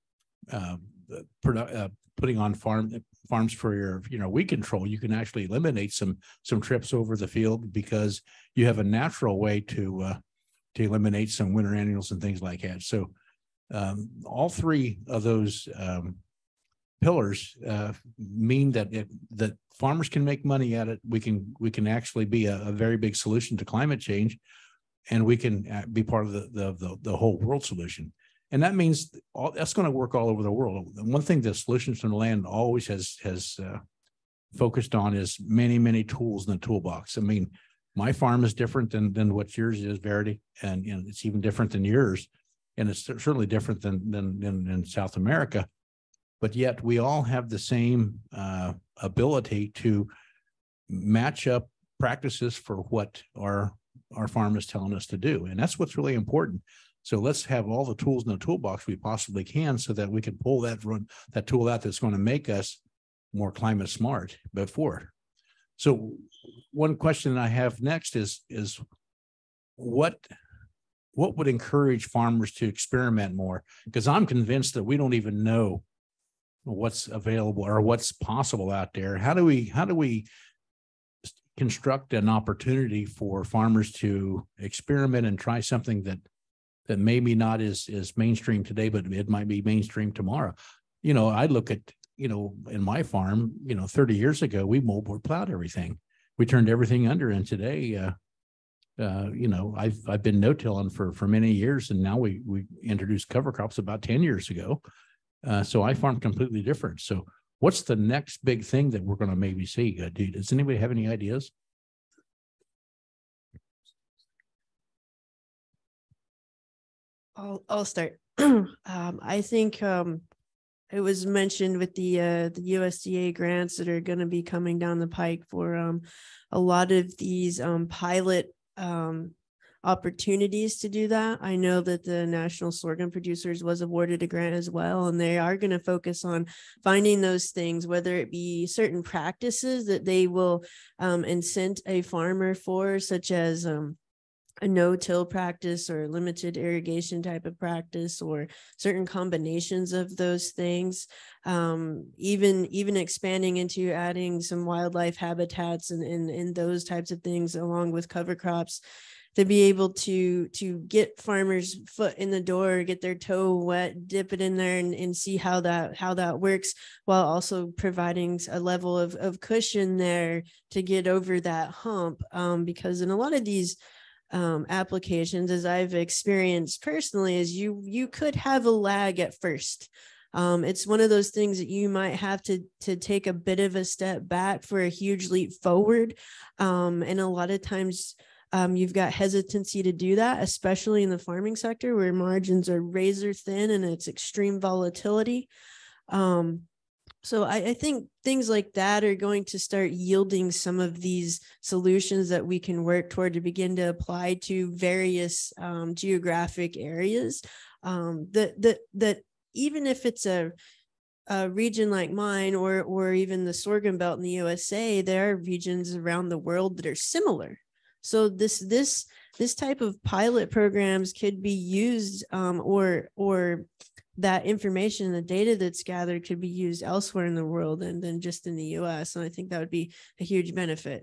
putting on farms for your weed control. You can actually eliminate some trips over the field because you have a natural way to eliminate some winter annuals and things like that. So all 3 of those pillars mean that farmers can make money at it. We can actually be a very big solution to climate change, and we can be part of the whole world solution. And that means that's going to work all over the world. And one thing that Solutions from the Land always has focused on is many, many tools in the toolbox. I mean, my farm is different than what yours is, Verity, and it's even different than yours. And it's certainly different than in South America. But yet we all have the same ability to match up practices for what our farm is telling us to do. And that's what's really important. So let's have all the tools in the toolbox we possibly can so that we can pull that tool out that's going to make us more climate smart before. So one question I have next is what would encourage farmers to experiment more? Because I'm convinced that we don't even know what's available or what's possible out there. How do we construct an opportunity for farmers to experiment and try something that maybe not is mainstream today, but it might be mainstream tomorrow? You know, I look at, you know, in my farm, 30 years ago, we moldboard plowed everything. We turned everything under. And today, I've been no-tilling for many years. And now we introduced cover crops about 10 years ago. So I farm completely different. So what's the next big thing that we're going to maybe see? Does anybody have any ideas? I'll start. I think it was mentioned with the USDA grants that are going to be coming down the pike for a lot of these pilot opportunities to do that. I know that the National Sorghum Producers was awarded a grant as well, and they are going to focus on finding those things, whether it be certain practices that they will incent a farmer for, such as a no-till practice or limited irrigation type of practice, or certain combinations of those things, even expanding into adding some wildlife habitats and those types of things along with cover crops, to be able to get farmers' foot in the door, get their toe wet, dip it in there and see how that works, while also providing a level of cushion there to get over that hump. Because in a lot of these applications, as I've experienced personally, is you could have a lag at first. It's one of those things that you might have to take a bit of a step back for a huge leap forward. And a lot of times you've got hesitancy to do that, especially in the farming sector where margins are razor thin and it's extreme volatility. So I think things like that are going to start yielding some of these solutions that we can work toward to begin to apply to various geographic areas. That even if it's a region like mine or even the sorghum belt in the USA, there are regions around the world that are similar. So this type of pilot programs could be used, or that information, the data that's gathered, could be used elsewhere in the world than just in the US. And I think that would be a huge benefit.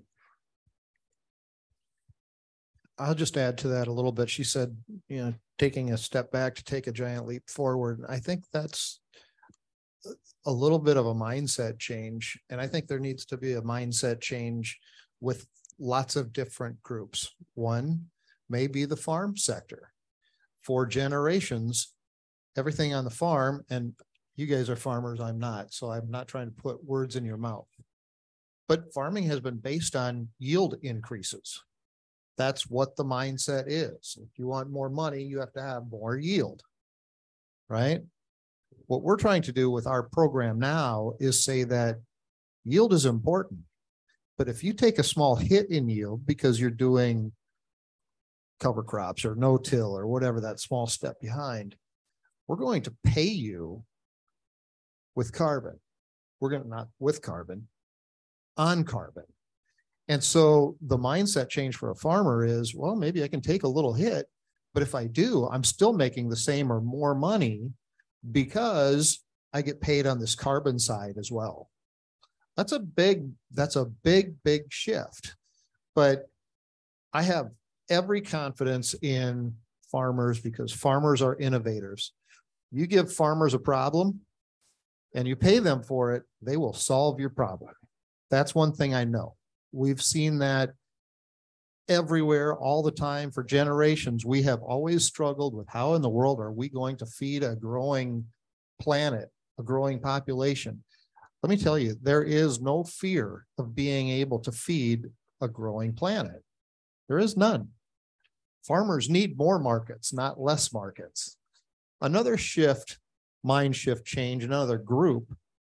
I'll just add to that a little bit. She said, taking a step back to take a giant leap forward. I think that's a little bit of a mindset change. And I think there needs to be a mindset change with lots of different groups. One may be the farm sector. For generations, everything on the farm, and you guys are farmers, I'm not, so I'm not trying to put words in your mouth, but farming has been based on yield increases. That's what the mindset is. If you want more money, you have to have more yield, right? What we're trying to do with our program now is say that yield is important, but if you take a small hit in yield because you're doing cover crops or no-till or whatever, that small step behind, we're going to pay you with carbon. We're going to not with carbon, on carbon. And so the mindset change for a farmer is, well, maybe I can take a little hit, but if I do, I'm still making the same or more money because I get paid on this carbon side as well. That's a big shift. But I have every confidence in farmers because farmers are innovators. You give farmers a problem and you pay them for it, they will solve your problem. That's one thing I know. We've seen that everywhere, all the time, for generations. We have always struggled with how in the world are we going to feed a growing planet, a growing population. Let me tell you, there is no fear of being able to feed a growing planet. There is none. Farmers need more markets, not less markets. Another shift, mind shift change, another group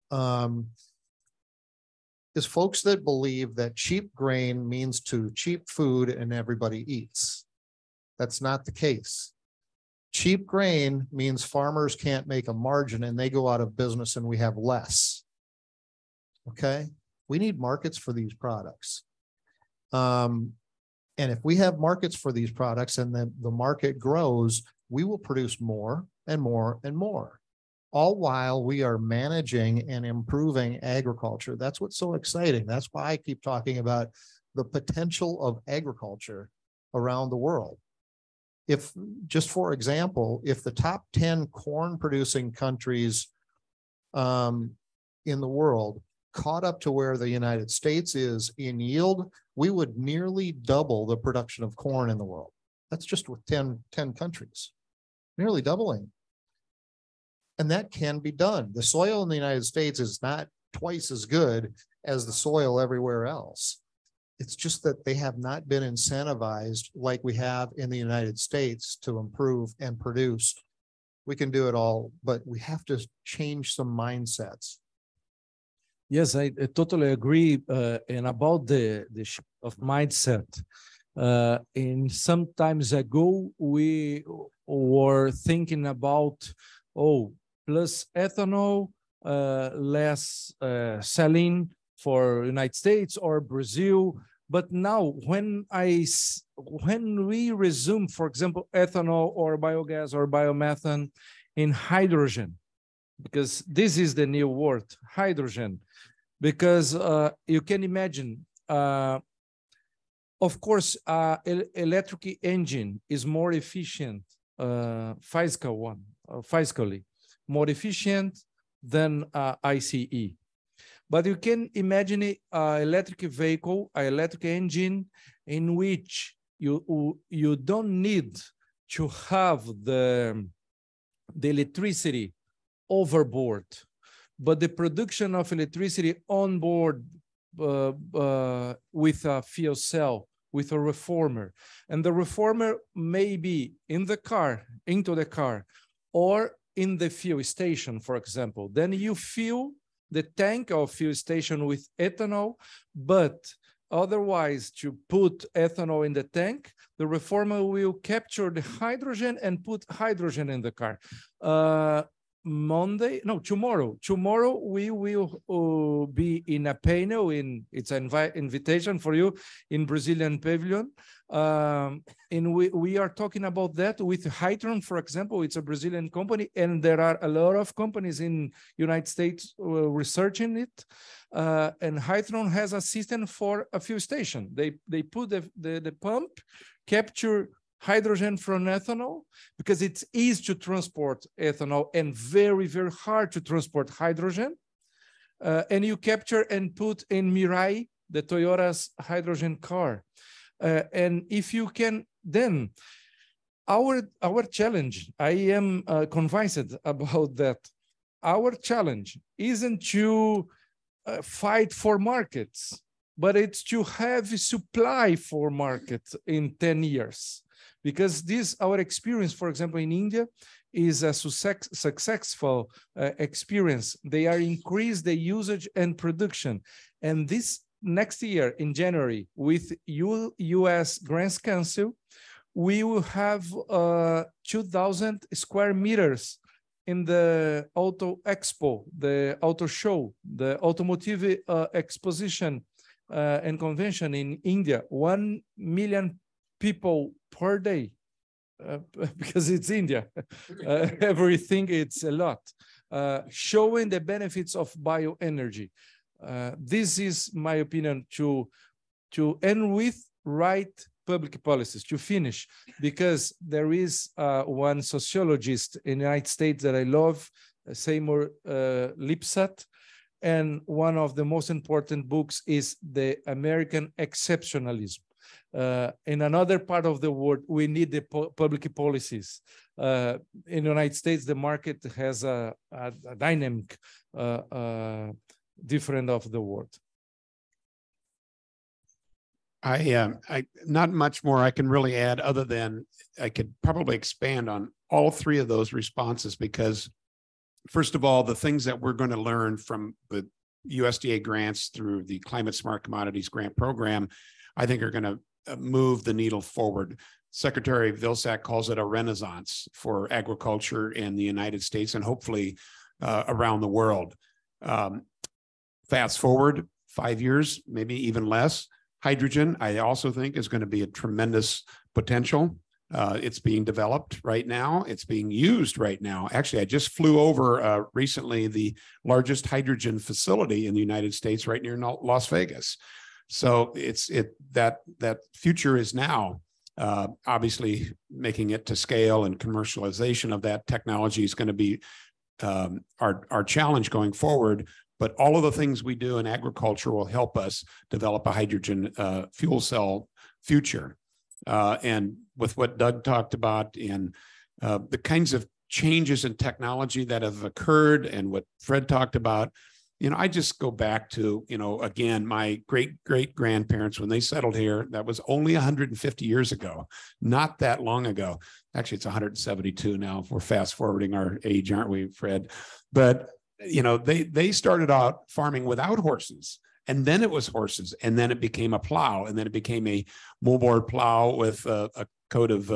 is folks that believe that cheap grain means to cheap food and everybody eats. That's not the case. Cheap grain means farmers can't make a margin and they go out of business and we have less. Okay, we need markets for these products. And if we have markets for these products and the market grows, we will produce more and more and more, all while we are managing and improving agriculture. That's what's so exciting. That's why I keep talking about the potential of agriculture around the world. If, just for example, if the top 10 corn producing countries in the world caught up to where the United States is in yield, we would nearly double the production of corn in the world. That's just with 10 countries, nearly doubling. And that can be done. The soil in the United States is not twice as good as the soil everywhere else. It's just that they have not been incentivized like we have in the United States to improve and produce. We can do it all, but we have to change some mindsets. Yes, I totally agree. And about the shift of mindset, and some times ago, we were thinking about, plus ethanol, less selling for United States or Brazil. But now when we resume, for example, ethanol or biogas or biomethane in hydrogen, because this is the new word, hydrogen, because you can imagine, of course, electric engine is more efficient, physically, more efficient than ICE. But you can imagine an electric vehicle, an electric engine in which you don't need to have the electricity overboard, but the production of electricity on board with a fuel cell, with a reformer. And the reformer may be in the car, into the car, or in the fuel station, for example. Then you fill the tank of fuel station with ethanol, but otherwise to put ethanol in the tank, the reformer will capture the hydrogen and put hydrogen in the car. Tomorrow we will be in a panel, it's an invitation for you in Brazilian Pavilion. And we are talking about that with Hytron, for example. It's a Brazilian company, and there are a lot of companies in United States researching it. And Hytron has a system for a fuel station. They put the pump, capture hydrogen from ethanol, because it's easy to transport ethanol and very, very hard to transport hydrogen. And you capture and put in Mirai, the Toyota's hydrogen car. And if you can, then our challenge, I am convinced about that. Our challenge isn't to fight for markets, but it's to have a supply for markets in 10 years. Because our experience, for example, in India, is a successful experience. They are increased the usage and production. And this next year in January, with U.S. Grants Council, we will have 2,000 square meters in the Auto Expo, the auto show, the automotive exposition and convention in India. 1 million people per day, because it's India. Everything, it's a lot, showing the benefits of bioenergy. This is my opinion, to end with right public policies, to finish, because there is one sociologist in the United States that I love, Seymour Lipset, and one of the most important books is The American Exceptionalism. In another part of the world, we need the public policies. In the United States, the market has a dynamic different of the world. I not much more I can really add other than I could probably expand on all three of those responses, because first of all, the things that we're going to learn from the USDA grants through the Climate Smart Commodities Grant Program, I think are going to move the needle forward. Secretary Vilsack calls it a renaissance for agriculture in the United States and hopefully around the world. Fast forward 5 years, maybe even less. Hydrogen, I also think, is going to be a tremendous potential. It's being developed right now. It's being used right now. Actually, I just flew over recently the largest hydrogen facility in the United States right near Las Vegas. So that future is now. Obviously, making it to scale and commercialization of that technology is going to be our challenge going forward. But all of the things we do in agriculture will help us develop a hydrogen fuel cell future. And with what Doug talked about and the kinds of changes in technology that have occurred and what Fred talked about, I just go back to, again, my great-great-grandparents, when they settled here, that was only 150 years ago, not that long ago. Actually, it's 172 now. We're fast forwarding our age, aren't we, Fred? But, they started out farming without horses. And then it was horses, and then it became a plow, and then it became a moldboard plow with a coat of,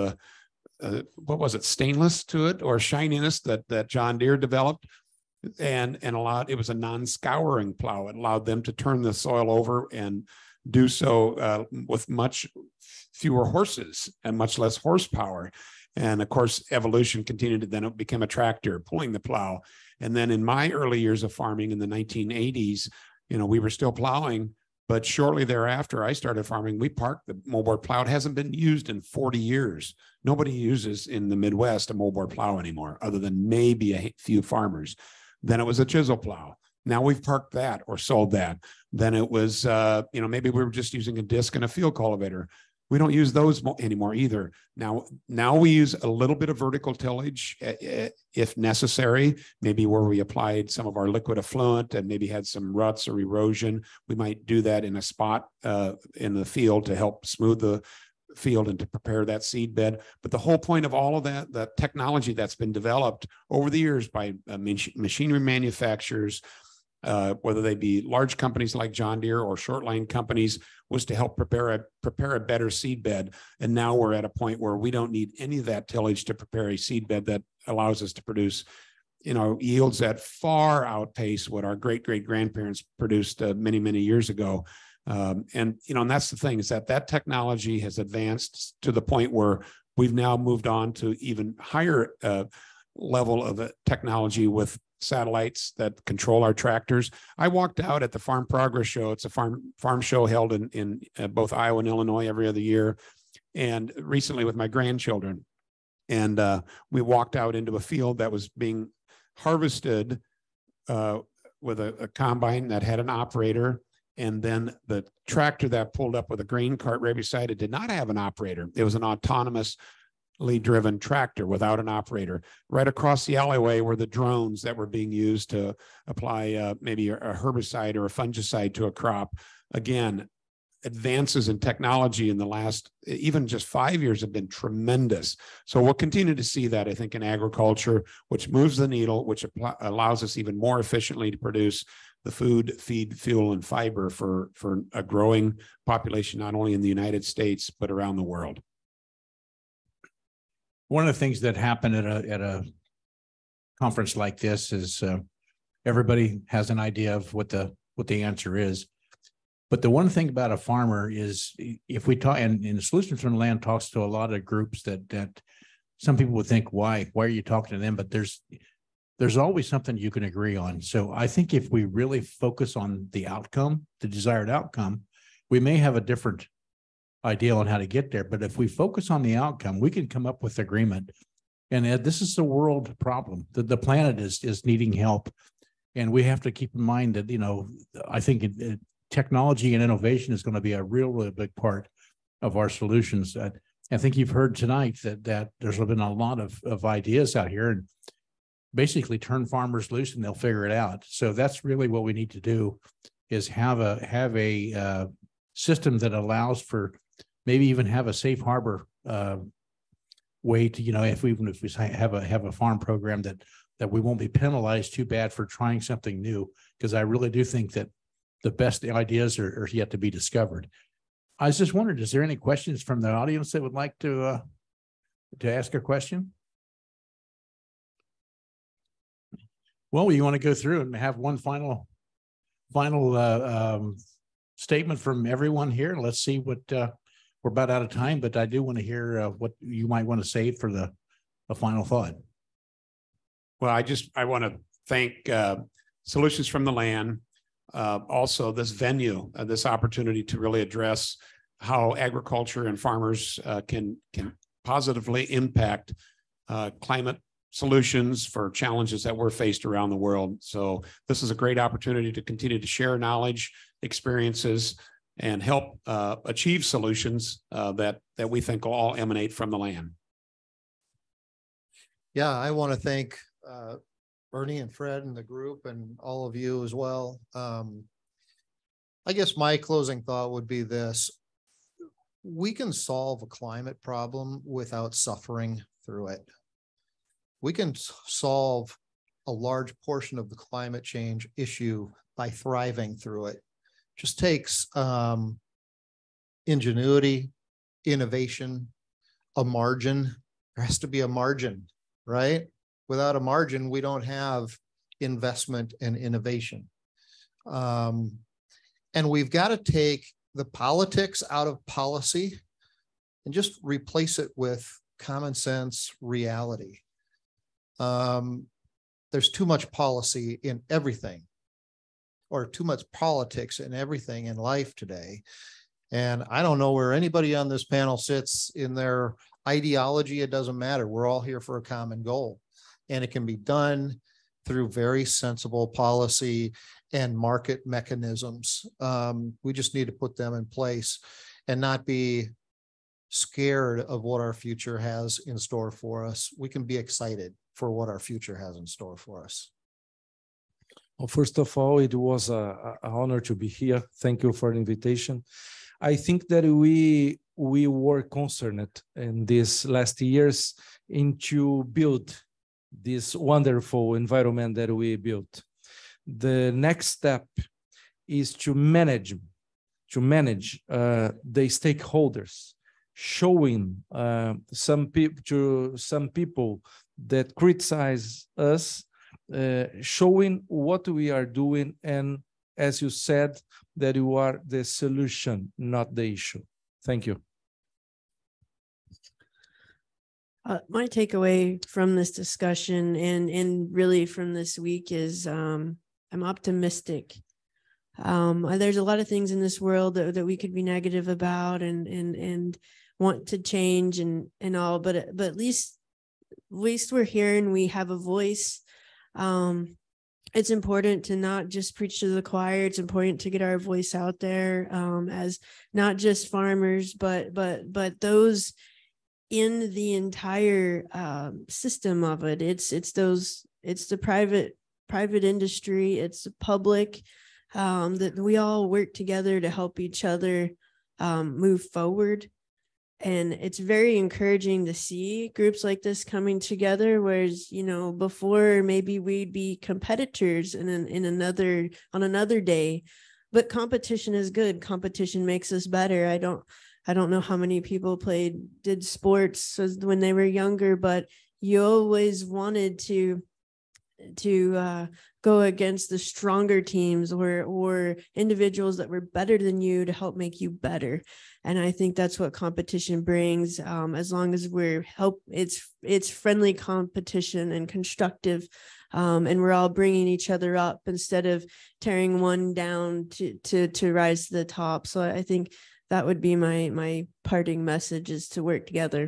what was it, stainless to it or shininess that John Deere developed. And it was a non-scouring plow. It allowed them to turn the soil over and do so with much fewer horses and much less horsepower. And of course, evolution continued. Then it became a tractor pulling the plow. And then in my early years of farming in the 1980s, we were still plowing, but shortly thereafter, I started farming. We parked the moldboard plow. It hasn't been used in 40 years. Nobody uses in the Midwest a moldboard plow anymore, other than maybe a few farmers. Then it was a chisel plow. Now we've parked that or sold that. Then it was, maybe we were just using a disc and a field cultivator. We don't use those anymore either. Now we use a little bit of vertical tillage if necessary, maybe where we applied some of our liquid effluent and maybe had some ruts or erosion. We might do that in a spot in the field to help smooth the field and to prepare that seed bed. But the whole point of all of that technology that's been developed over the years by machinery manufacturers, whether they be large companies like John Deere or short line companies, was to help prepare a better seed bed. And now we're at a point where we don't need any of that tillage to prepare a seed bed that allows us to produce, yields that far outpace what our great-great-grandparents produced many, many years ago. And that's the thing, is that technology has advanced to the point where we've now moved on to even higher level of technology with satellites that control our tractors. I walked out at the Farm Progress Show. It's a farm show held in both Iowa and Illinois every other year, and recently with my grandchildren. And we walked out into a field that was being harvested with a combine that had an operator. And then the tractor that pulled up with a grain cart right beside it did not have an operator. It was an autonomously driven tractor without an operator. Right across the alleyway were the drones that were being used to apply maybe a herbicide or a fungicide to a crop. Again, advances in technology in the last, even just 5 years, have been tremendous. So we'll continue to see that, I think, in agriculture, which moves the needle, which allows us even more efficiently to produce the food, feed, fuel, and fiber for a growing population, not only in the United States, but around the world. One of the things that happened at a conference like this is everybody has an idea of what the answer is. But the one thing about a farmer is, if we talk, and the Solutions from the Land talks to a lot of groups that some people would think, why are you talking to them? But there's always something you can agree on. So I think if we really focus on the outcome, the desired outcome, we may have a different idea on how to get there. But if we focus on the outcome, we can come up with agreement. And this is a world problem. The planet is needing help. And we have to keep in mind that, I think technology and innovation is going to be a really big part of our solutions. I think you've heard tonight that there's been a lot of ideas out here, and basically turn farmers loose and they'll figure it out. So that's really what we need to do, is have a system that allows for maybe even have a safe harbor way to, if we have a farm program that we won't be penalized too bad for trying something new, because I really do think that the best ideas are yet to be discovered. I was just wondering, is there any questions from the audience that would like to ask a question? Well, you want to go through and have one final statement from everyone here? Let's see what we're about out of time, but I do want to hear what you might want to say for the final thought. Well, I want to thank Solutions from the Land, also this venue, this opportunity to really address how agriculture and farmers can positively impact climate solutions for challenges that we're faced around the world. So this is a great opportunity to continue to share knowledge, experiences, and help achieve solutions that we think will all emanate from the land. Yeah, I want to thank Bernie and Fred and the group and all of you as well. I guess my closing thought would be this: we can solve a climate problem without suffering through it. We can solve a large portion of the climate change issue by thriving through it. Just takes ingenuity, innovation, a margin. There has to be a margin, right? Without a margin, we don't have investment and innovation. And we've got to take the politics out of policy and just replace it with common sense reality. There's too much policy in everything, or too much politics in everything in life today. And I don't know where anybody on this panel sits in their ideology. It doesn't matter. We're all here for a common goal, and it can be done through very sensible policy and market mechanisms. We just need to put them in place and not be scared of what our future has in store for us. We can be excited for what our future has in store for us. Well, first of all, it was an honor to be here. Thank you for the invitation. I think that we were concerned in these last years into build this wonderful environment that we built. The next step is to manage the stakeholders, showing some people that criticize us, showing what we are doing, and as you said, that you are the solution, not the issue. Thank you. My takeaway from this discussion and really from this week is I'm optimistic. There's a lot of things in this world that we could be negative about and want to change and all, but at least we're here and we have a voice. It's important to not just preach to the choir. It's important to get our voice out there as not just farmers, but those in the entire system of it. It's the private industry, it's the public, that we all work together to help each other move forward. And it's very encouraging to see groups like this coming together, whereas, before maybe we'd be competitors on another day, but competition is good. Competition makes us better. I don't know how many people did sports when they were younger, but you always wanted to go against the stronger teams or individuals that were better than you to help make you better. And I think that's what competition brings. As long as it's friendly competition and constructive, and we're all bringing each other up instead of tearing one down to rise to the top. So I think that would be my parting message, is to work together.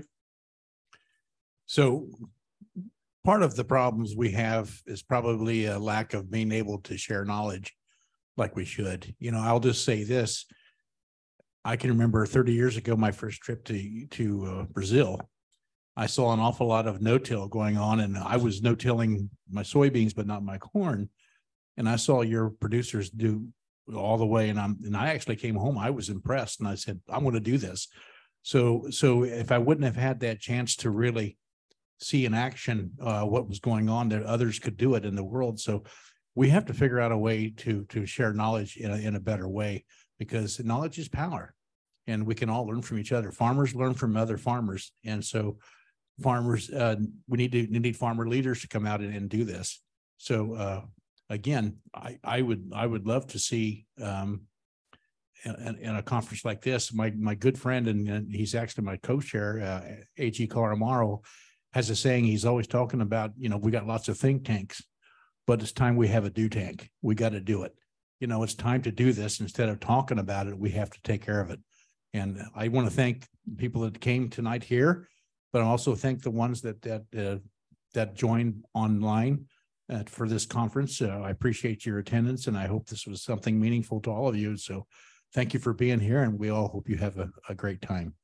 So part of the problems we have is probably a lack of being able to share knowledge like we should. I'll just say this. I can remember 30 years ago, my first trip to Brazil. I saw an awful lot of no-till going on, and I was no-tilling my soybeans, but not my corn. And I saw your producers do all the way, and I actually came home. I was impressed, and I said, I'm going to do this. So if I wouldn't have had that chance to really see in action what was going on, that others could do it in the world. So we have to figure out a way to share knowledge in a better way, because knowledge is power, and we can all learn from each other. Farmers learn from other farmers, and so farmers, we need farmer leaders to come out and do this. So again, I would love to see in a conference like this. My good friend, and he's actually my co-chair, A.G. Caramaro, has a saying. He's always talking about, we got lots of think tanks, but it's time we have a do tank. We got to do it. It's time to do this. Instead of talking about it, we have to take care of it. And I want to thank people that came tonight here, but I also thank the ones that joined online for this conference. I appreciate your attendance, and I hope this was something meaningful to all of you. So thank you for being here, and we all hope you have a great time.